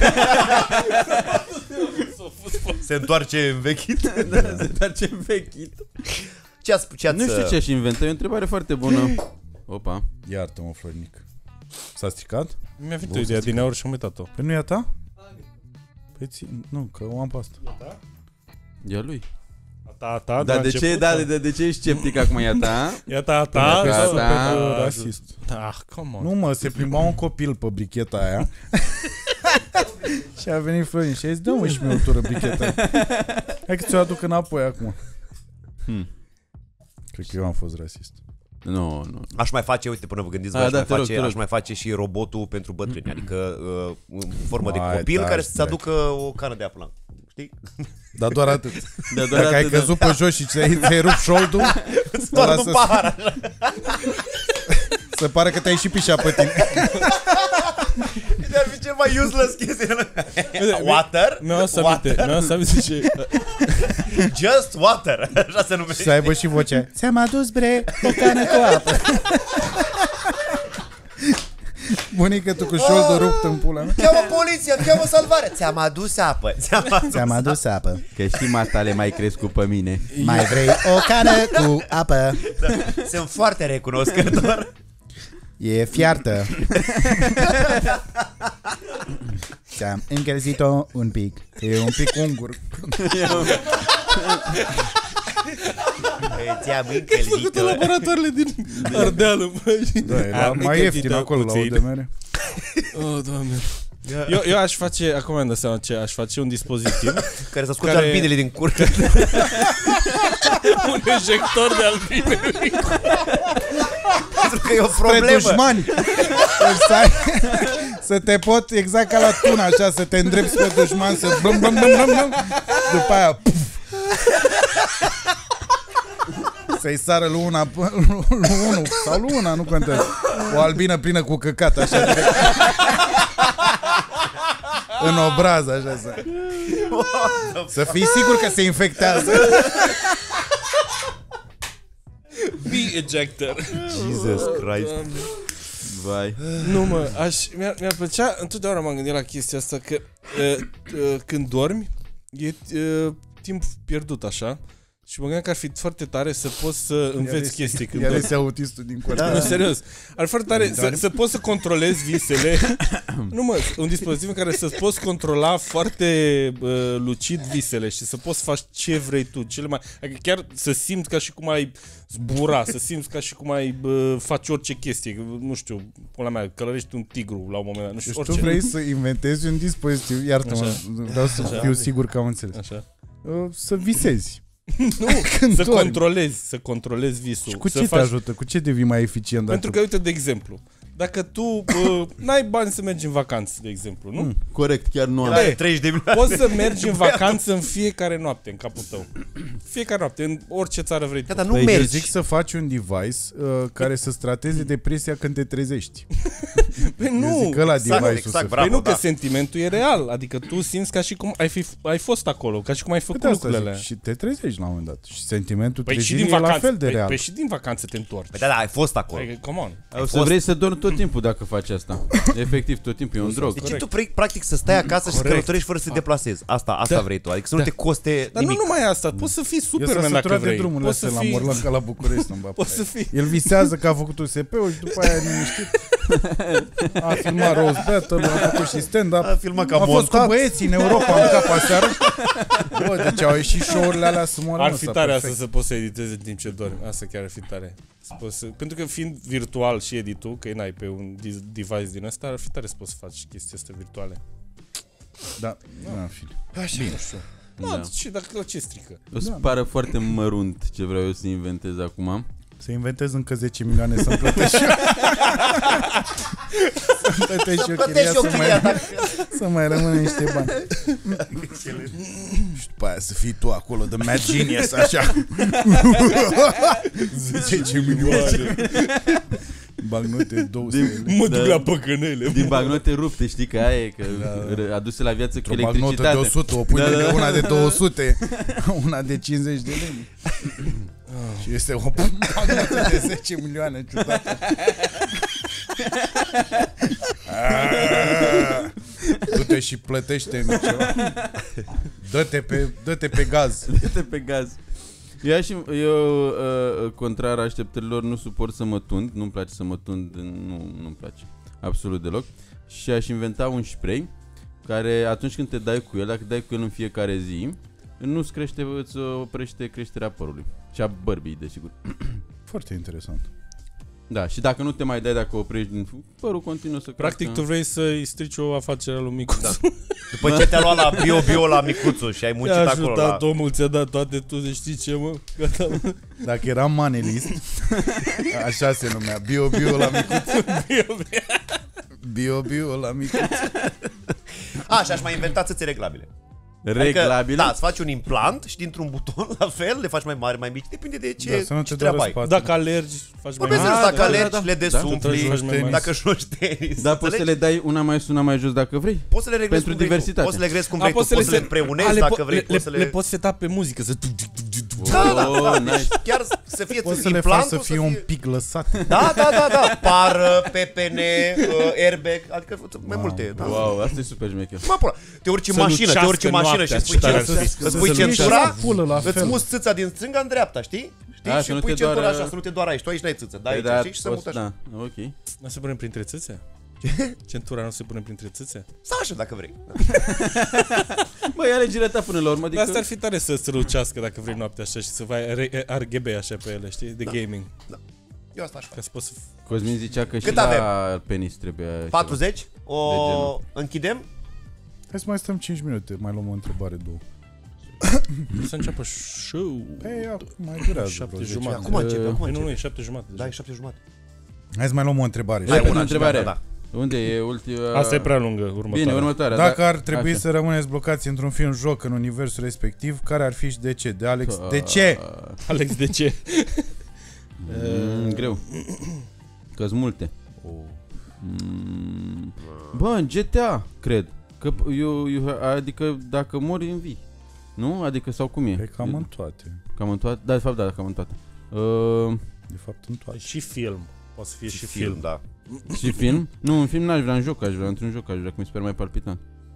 Speaker 1: Se întoarce învechit.
Speaker 6: Se întoarce învechit. Nu știu ce aș inventa, e o întrebare foarte bună. Opa.
Speaker 2: Iartă-mă, Florinic. S-a stricat?
Speaker 5: Mi-a venit o idee din aur și am uitat-o.
Speaker 2: Păi nu e a ta? Păi nu, că o am pe asta.
Speaker 6: E a lui.
Speaker 5: A ta,
Speaker 6: dar de ce ești sceptic acum, e a ta?
Speaker 5: E a ta,
Speaker 2: rasist.
Speaker 5: Come on.
Speaker 2: Nu mă, se plimba un copil pe bricheta aia. Și a venit Florin și a zis, dă-mă și mie o tură bricheta aia. Hai că ți-o aduc înapoi acum. Cred că eu am fost rasist.
Speaker 6: Nu.
Speaker 1: Aș mai face, uite, până vă gândiți, aș mai face și robotul pentru bătrâni, adică în formă de copil care să-ți aducă o cană de apă. Știi?
Speaker 2: Dar doar atât. Dacă ai căzut pe jos și ți-ai rupt șoldul,
Speaker 1: doar un pahar așa.
Speaker 2: Se pare că te-ai și pișat pe tine.
Speaker 1: Ar fi cel mai useless chestii. Water?
Speaker 5: Mi-au să aminte ce...
Speaker 1: Just water. Așa se numește.
Speaker 2: Să aibă și vocea. Ți-am adus, bre, o cană cu apă. Bunica tu cu șoldul rupt în pula mea.
Speaker 1: Cheamă poliția, cheamă salvare. Ți-am adus apă.
Speaker 2: Ți-am adus apă.
Speaker 6: Că știi, matale, mai crescut pe mine.
Speaker 2: Mai vrei o cană cu apă?
Speaker 1: Da. Sunt foarte recunoscător.
Speaker 2: E fiartă. Ți-am încălzit-o un pic. E un pic ungur.
Speaker 1: Ți-am
Speaker 5: Făcut
Speaker 1: încălzit-o.
Speaker 5: în laboratoarele din Ardeală.
Speaker 2: Da, era mai ieftin acolo la UDMR.
Speaker 5: Oh, Doamne. Eu aș face, acum mi-am dat seama ce, aș face un dispozitiv
Speaker 1: care să scoate albinele din curte.
Speaker 5: un ejector de albine.
Speaker 1: Pentru că e o problemă.
Speaker 2: Dușmani. Să te pot, exact ca la tuna, așa, să te îndrepți pe dușman, să blum, blum, blum, blum, blum. După aia să-i sară lui unul sau lui una, nu contează. O albină plină cu căcat, așa direct. În obraz, așa să fii sigur că se infectează.
Speaker 5: Bee ejector.
Speaker 1: Jesus Christ.
Speaker 6: Vai.
Speaker 5: Nu mă, mi-ar plăcea, întotdeauna m-am gândit la chestia asta că când dormi e timp pierdut așa. Și mă gândeam că ar fi foarte tare să poți să înveți chestii când dormi.
Speaker 2: Iar autistul din quartier.
Speaker 5: Nu, serios. Ar fi foarte tare să poți să controlezi visele. Nu mă, un dispozitiv în care să poți controla foarte lucid visele și să poți să faci ce vrei tu. Adică chiar să simți ca și cum ai zbura, să simți ca și cum ai faci orice chestie. Nu știu, pula mea, călărești un tigru la un moment dat. Nu știu,
Speaker 2: tu vrei să inventezi un dispozitiv, iartă-mă, vreau să fiu sigur că am înțeles.
Speaker 5: Așa.
Speaker 2: Să visezi.
Speaker 5: Nu, să controlezi visul.
Speaker 2: Și cu ce te ajută? Cu ce devii mai eficient?
Speaker 5: Pentru că, uite, de exemplu, dacă tu n-ai bani să mergi în vacanță, de exemplu, nu?
Speaker 6: Corect, chiar nu am.
Speaker 1: 30 de milioane.
Speaker 5: Poți să mergi în vacanță în fiecare noapte, în capul tău. Fiecare noapte, în orice țară vrei tu.
Speaker 1: Dar nu mergi.
Speaker 2: Zic să faci un device care să-ți trateze depresia când te trezești.
Speaker 5: Păi nu,
Speaker 2: zic ăla
Speaker 1: exact, bravo,
Speaker 5: păi nu, că sentimentul e real. Adică tu simți ca și cum ai fost acolo, ca și cum ai făcut lucrurile.
Speaker 2: Și te trezești la un moment dat. Și sentimentul
Speaker 5: trezirii
Speaker 2: e la fel de real.
Speaker 5: Păi și din vacanță te întorci.
Speaker 1: Păi da, ai fost acolo.
Speaker 5: Păi, come on.
Speaker 6: O să vrei să dormi tot timpul dacă faci asta. Efectiv, tot timpul e un drog.
Speaker 1: Deci tu practic să stai acasă și să călătorești fără să te deplasezi. Asta vrei tu. Adică să nu te coste
Speaker 5: Dar
Speaker 1: nimic.
Speaker 5: nu numai asta, poți să fii Superman dacă vrei.
Speaker 2: Poți să fii la Morlan ca la București.
Speaker 5: Poți să fii.
Speaker 2: El visează că a făcut USP-ul și după aia liniștit. A filmat Rose Battle, a făcut și stand-up.
Speaker 1: A filmat ca
Speaker 2: a fost cu băieții în Europa în cap aseară. Bă, deci au ieșit show-urile alea să moară.
Speaker 5: Ar fi tare asta să poți să editezi în timp ce dormi. Asta chiar ar fi tare. Pentru că fiind virtual și editul, că n-ai pe un device din ăsta, ar fi tare să poți să faci chestii astea virtuale.
Speaker 2: Da,
Speaker 5: așa, bine. Nu știu. Da, și dacă ce strică?
Speaker 6: O să pară foarte mărunt ce vreau eu să inventez acum.
Speaker 2: Să inventez încă 10 milioane să-mi plătești și eu. Să-mi plătești și eu chiria să mai rămână niște bani. Și după aia să fii tu acolo, the mad genius, așa. 10 milioane. Bagnote 200.
Speaker 5: Mă duc la păcănele.
Speaker 6: Din bagnote rupte, știi că aia e, că aduse la viață cu electricitate.
Speaker 2: O bagnotă de 100, o pui de una de 200, una de 50 de lei. Și este o bagnotă de 10 milioane ciudată. Du-te și plătește-mi ceva. Dă-te pe gaz.
Speaker 6: Dă-te pe gaz. Eu contrar așteptărilor, nu suport să mă tund. Nu-mi place să mă tund. Nu-mi place absolut deloc. Și aș inventa un spray care atunci când te dai cu el, dacă dai cu el în fiecare zi, nu-ți crește, îți oprește creșterea părului. Și a bărbii, desigur.
Speaker 2: Foarte interesant.
Speaker 6: Da, și dacă nu te mai dai, dacă oprești din părul, continuă să crească.
Speaker 5: Practic tu vrei să-i strici o afacere lui Micuțu. Da.
Speaker 1: După ce te-a luat la bio la Micuțu și ai muncit acolo la...
Speaker 5: Omul ți-a dat toate, tu de știi ce, mă? Gata, mă.
Speaker 2: Dacă eram manelist, așa se numea, bio la Micuțu. Bio la Micuțu.
Speaker 1: Și aș mai inventa țăți reglabile.
Speaker 6: Reglabil.
Speaker 1: Adică, da, îți faci un implant și dintr-un buton la fel le faci mai mari, mai mici, depinde de ce treabă ai.
Speaker 5: Dacă alergi, faci mai
Speaker 1: mari. Dacă alergi, le desumpli, dacă joci tenis.
Speaker 6: Dar poți să le dai una mai sus, una mai jos dacă vrei.
Speaker 1: Poți să le reglezi
Speaker 6: pentru diversitate.
Speaker 1: Poți să le reglezi cum vrei, poți să le împreunezi dacă vrei.
Speaker 5: Le poți seta pe muzică, să...
Speaker 1: Da. Chiar să fie
Speaker 2: poți să le faci să fie un pic lăsat.
Speaker 1: Da. Pară, pepene, airbag, adică mai multe.
Speaker 6: Wow, asta e super șmecher.
Speaker 1: Te urci în mașină și spui centura, îți muți țâța din stânga în dreapta, știi? Și pui centura așa, să nu te doară aici. Tu aici n-ai țâță, dar aici, știi? Și se mută așa.
Speaker 6: Ok.
Speaker 5: Nu se pune printre țâțe? Centura nu se pune printre țâțe?
Speaker 1: Sau așa, dacă vrei.
Speaker 6: Băi, alegerea ta până la urmă.
Speaker 5: Dar asta ar fi tare să strălucească dacă vrei noaptea așa și să vai RGB așa pe ele, știi? De gaming.
Speaker 1: Da. Eu asta aș face.
Speaker 6: Cosmin zicea că și la penis trebuie
Speaker 1: 40? O închidem?
Speaker 2: Hai să mai stăm 5 minute, mai luăm o întrebare, 2.
Speaker 5: Să înceapă show.
Speaker 2: Păi, mai durează
Speaker 5: 7 jumate.
Speaker 1: Acum începe.
Speaker 5: Nu, e 7 jumate.
Speaker 1: Da, e 7 jumate.
Speaker 2: Hai să mai luăm o întrebare.
Speaker 6: Hai o întrebare. Da. Unde e ultima?
Speaker 5: Asta e prea lungă, următoarea.
Speaker 6: Bine, următoarea.
Speaker 2: Dacă ar trebui să rămâneți blocați într-un film-joc în universul respectiv, care ar fi și de ce? De Alex, de ce?
Speaker 5: Alex, de ce?
Speaker 6: Greu. Că-s multe. Bă, în GTA, cred. Că adică dacă mori învii. Nu? Adică sau cum e?
Speaker 2: Pe cam în toate.
Speaker 6: Cam în toate? Da, de fapt, da, cam în toate.
Speaker 2: De fapt, în toate.
Speaker 5: Și film. Poate să fie și film,
Speaker 1: da.
Speaker 6: Și film? Nu, în film n-aș vrea, în joc aș vrea, într-un joc aș vrea, că mi se pare mai palpitant.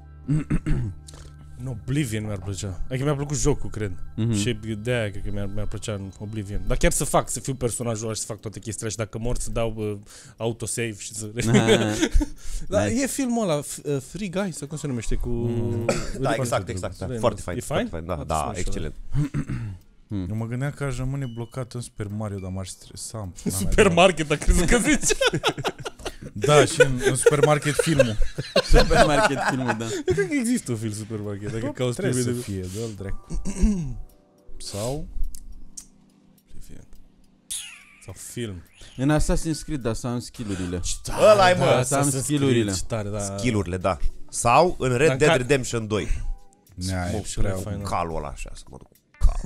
Speaker 5: În Oblivion mi-ar plăcea. Adică mi-a plăcut jocul, cred. Și de-aia cred că mi-ar plăcea în Oblivion. Dar chiar să fiu personajul ăla și să fac toate chestiile și dacă mor să dau autosave și să... Dar e filmul ăla, Free Guy, sau cum se numește, cu...
Speaker 1: Da, exact. Foarte fain.
Speaker 5: E fain?
Speaker 1: Da, excelent.
Speaker 2: Eu mă gândeam că aș rămâne blocat în Super Mario, dar m-aș stresa.
Speaker 5: Supermarket, a crezut că zice.
Speaker 2: Da, și în Supermarket filmul.
Speaker 6: Supermarket filmul, da.
Speaker 5: Eu cred că există un film Supermarket, dacă cauți
Speaker 2: trebuie să fie, dă-l dracu. Sau
Speaker 5: film.
Speaker 6: În Assassin's Creed, da, să am skill-urile.
Speaker 1: Ăla-i, mă,
Speaker 6: să am skill-urile.
Speaker 1: Skill-urile, da. Sau în Red Dead Redemption 2.
Speaker 2: Nea, e prea cu
Speaker 1: calul ăla așa, să mă duc.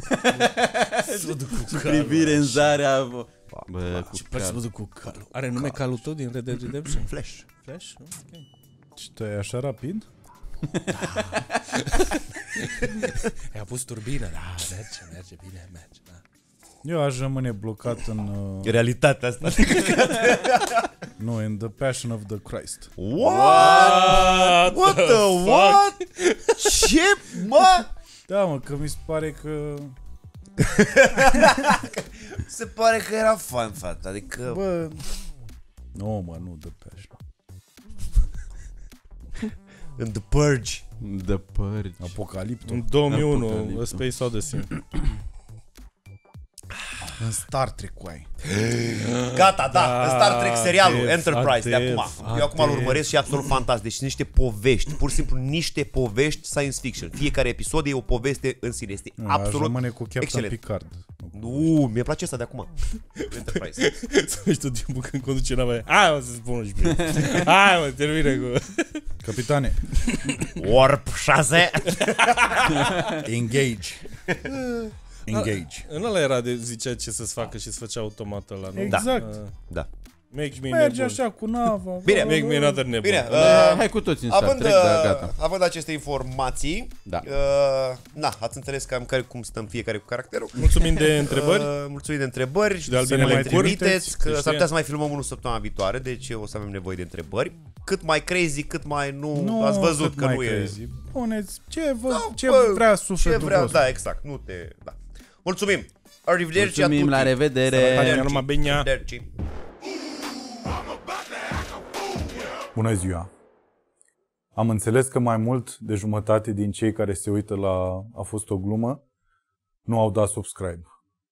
Speaker 6: Cu privire în zarea.
Speaker 5: Bă, ce place să mă duc cu calul. Are nume calul tău din Red Dead Redemption?
Speaker 1: Flash.
Speaker 5: Ok.
Speaker 2: Și tu e așa rapid?
Speaker 5: I-a pus turbină. Da, merge bine, merge. Da.
Speaker 2: Eu aș rămâne blocat în...
Speaker 1: realitatea asta.
Speaker 2: Nu, în The Passion of the Christ.
Speaker 1: What the what? Ce, mă?
Speaker 2: Da, mă, că mi se pare că...
Speaker 1: Se pare că era fan, frate, adică...
Speaker 2: Bă... Nu, mă, nu The Passion.
Speaker 1: În The Purge.
Speaker 6: The Purge.
Speaker 2: Apocaliptul.
Speaker 5: În 2001, A Space Odyssey.
Speaker 2: În Star Trek cu ai.
Speaker 1: Gata, da, în Star Trek serialul Enterprise de acum. Eu acum îl urmăresc și e absolut fantastic. Deci niște povești, pur și simplu niște povești science fiction. Fiecare episod e o poveste în sine. Este absolut
Speaker 2: rămâne cu Captain
Speaker 1: excelent.
Speaker 2: Picard.
Speaker 1: Nu, mi-e place asta de acum. Enterprise.
Speaker 5: Să vezi tot timpul când conduce nava. Hai, mă, să spun și bine. Hai, mă, termină cu...
Speaker 2: Capitane.
Speaker 1: Warp 6.
Speaker 2: Engage. Engage.
Speaker 5: În ăla era de zicea ce să-ți facă și să făcea automat ăla, nu?
Speaker 2: Exact.
Speaker 1: Da.
Speaker 5: Make me
Speaker 2: merge
Speaker 5: nebun.
Speaker 2: așa cu nava.
Speaker 1: Bine,
Speaker 5: make me another nebun.
Speaker 1: Bine,
Speaker 6: hai cu toți în Star Trek, da, gata.
Speaker 1: Având aceste informații,
Speaker 6: da.
Speaker 1: Ați înțeles cum stăm fiecare cu caracterul.
Speaker 5: Mulțumim de întrebări.
Speaker 1: Mulțumim de întrebări și
Speaker 5: de
Speaker 1: să ne mai trimiteți, că s-ar putea să mai filmăm unul săptămâna viitoare, deci o să avem nevoie de întrebări. Cât mai crazy, cât mai nu ați văzut că nu e.
Speaker 2: Puneți ce vrea sufletul vostru.
Speaker 1: Da, exact, nu te... Da. Mulțumim. Arrivederci a tutti.
Speaker 6: La revedere.
Speaker 5: Numai bine.
Speaker 2: Bună ziua! Am înțeles că mai mult de jumătate din cei care se uită la A fost o glumă nu au dat subscribe.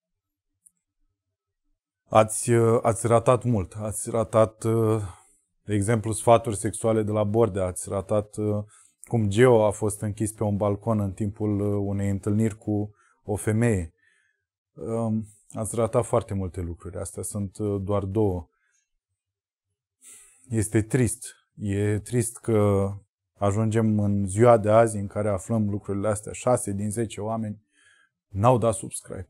Speaker 2: Ați ratat mult. Ați ratat, de exemplu, sfaturi sexuale de la Bordea. Ați ratat cum Geo a fost închis pe un balcon în timpul unei întâlniri cu o femeie. Ați ratat foarte multe lucruri. Astea sunt doar două. Este trist. E trist că ajungem în ziua de azi în care aflăm lucrurile astea. 6 din 10 oameni n-au dat subscribe.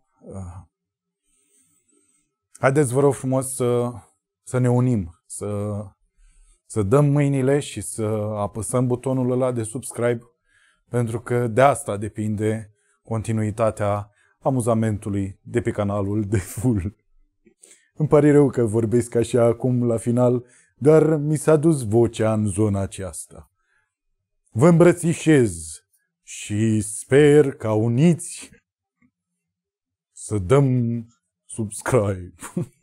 Speaker 2: Haideți, vă rog frumos, să ne unim, să dăm mâinile și să apăsăm butonul ăla de subscribe, pentru că de asta depinde continuitatea amuzamentului de pe canalul de Full. Îmi pare rău că vorbesc așa acum la final, dar mi s-a dus vocea în zona aceasta. Vă îmbrățișez și sper ca uniți să dăm subscribe.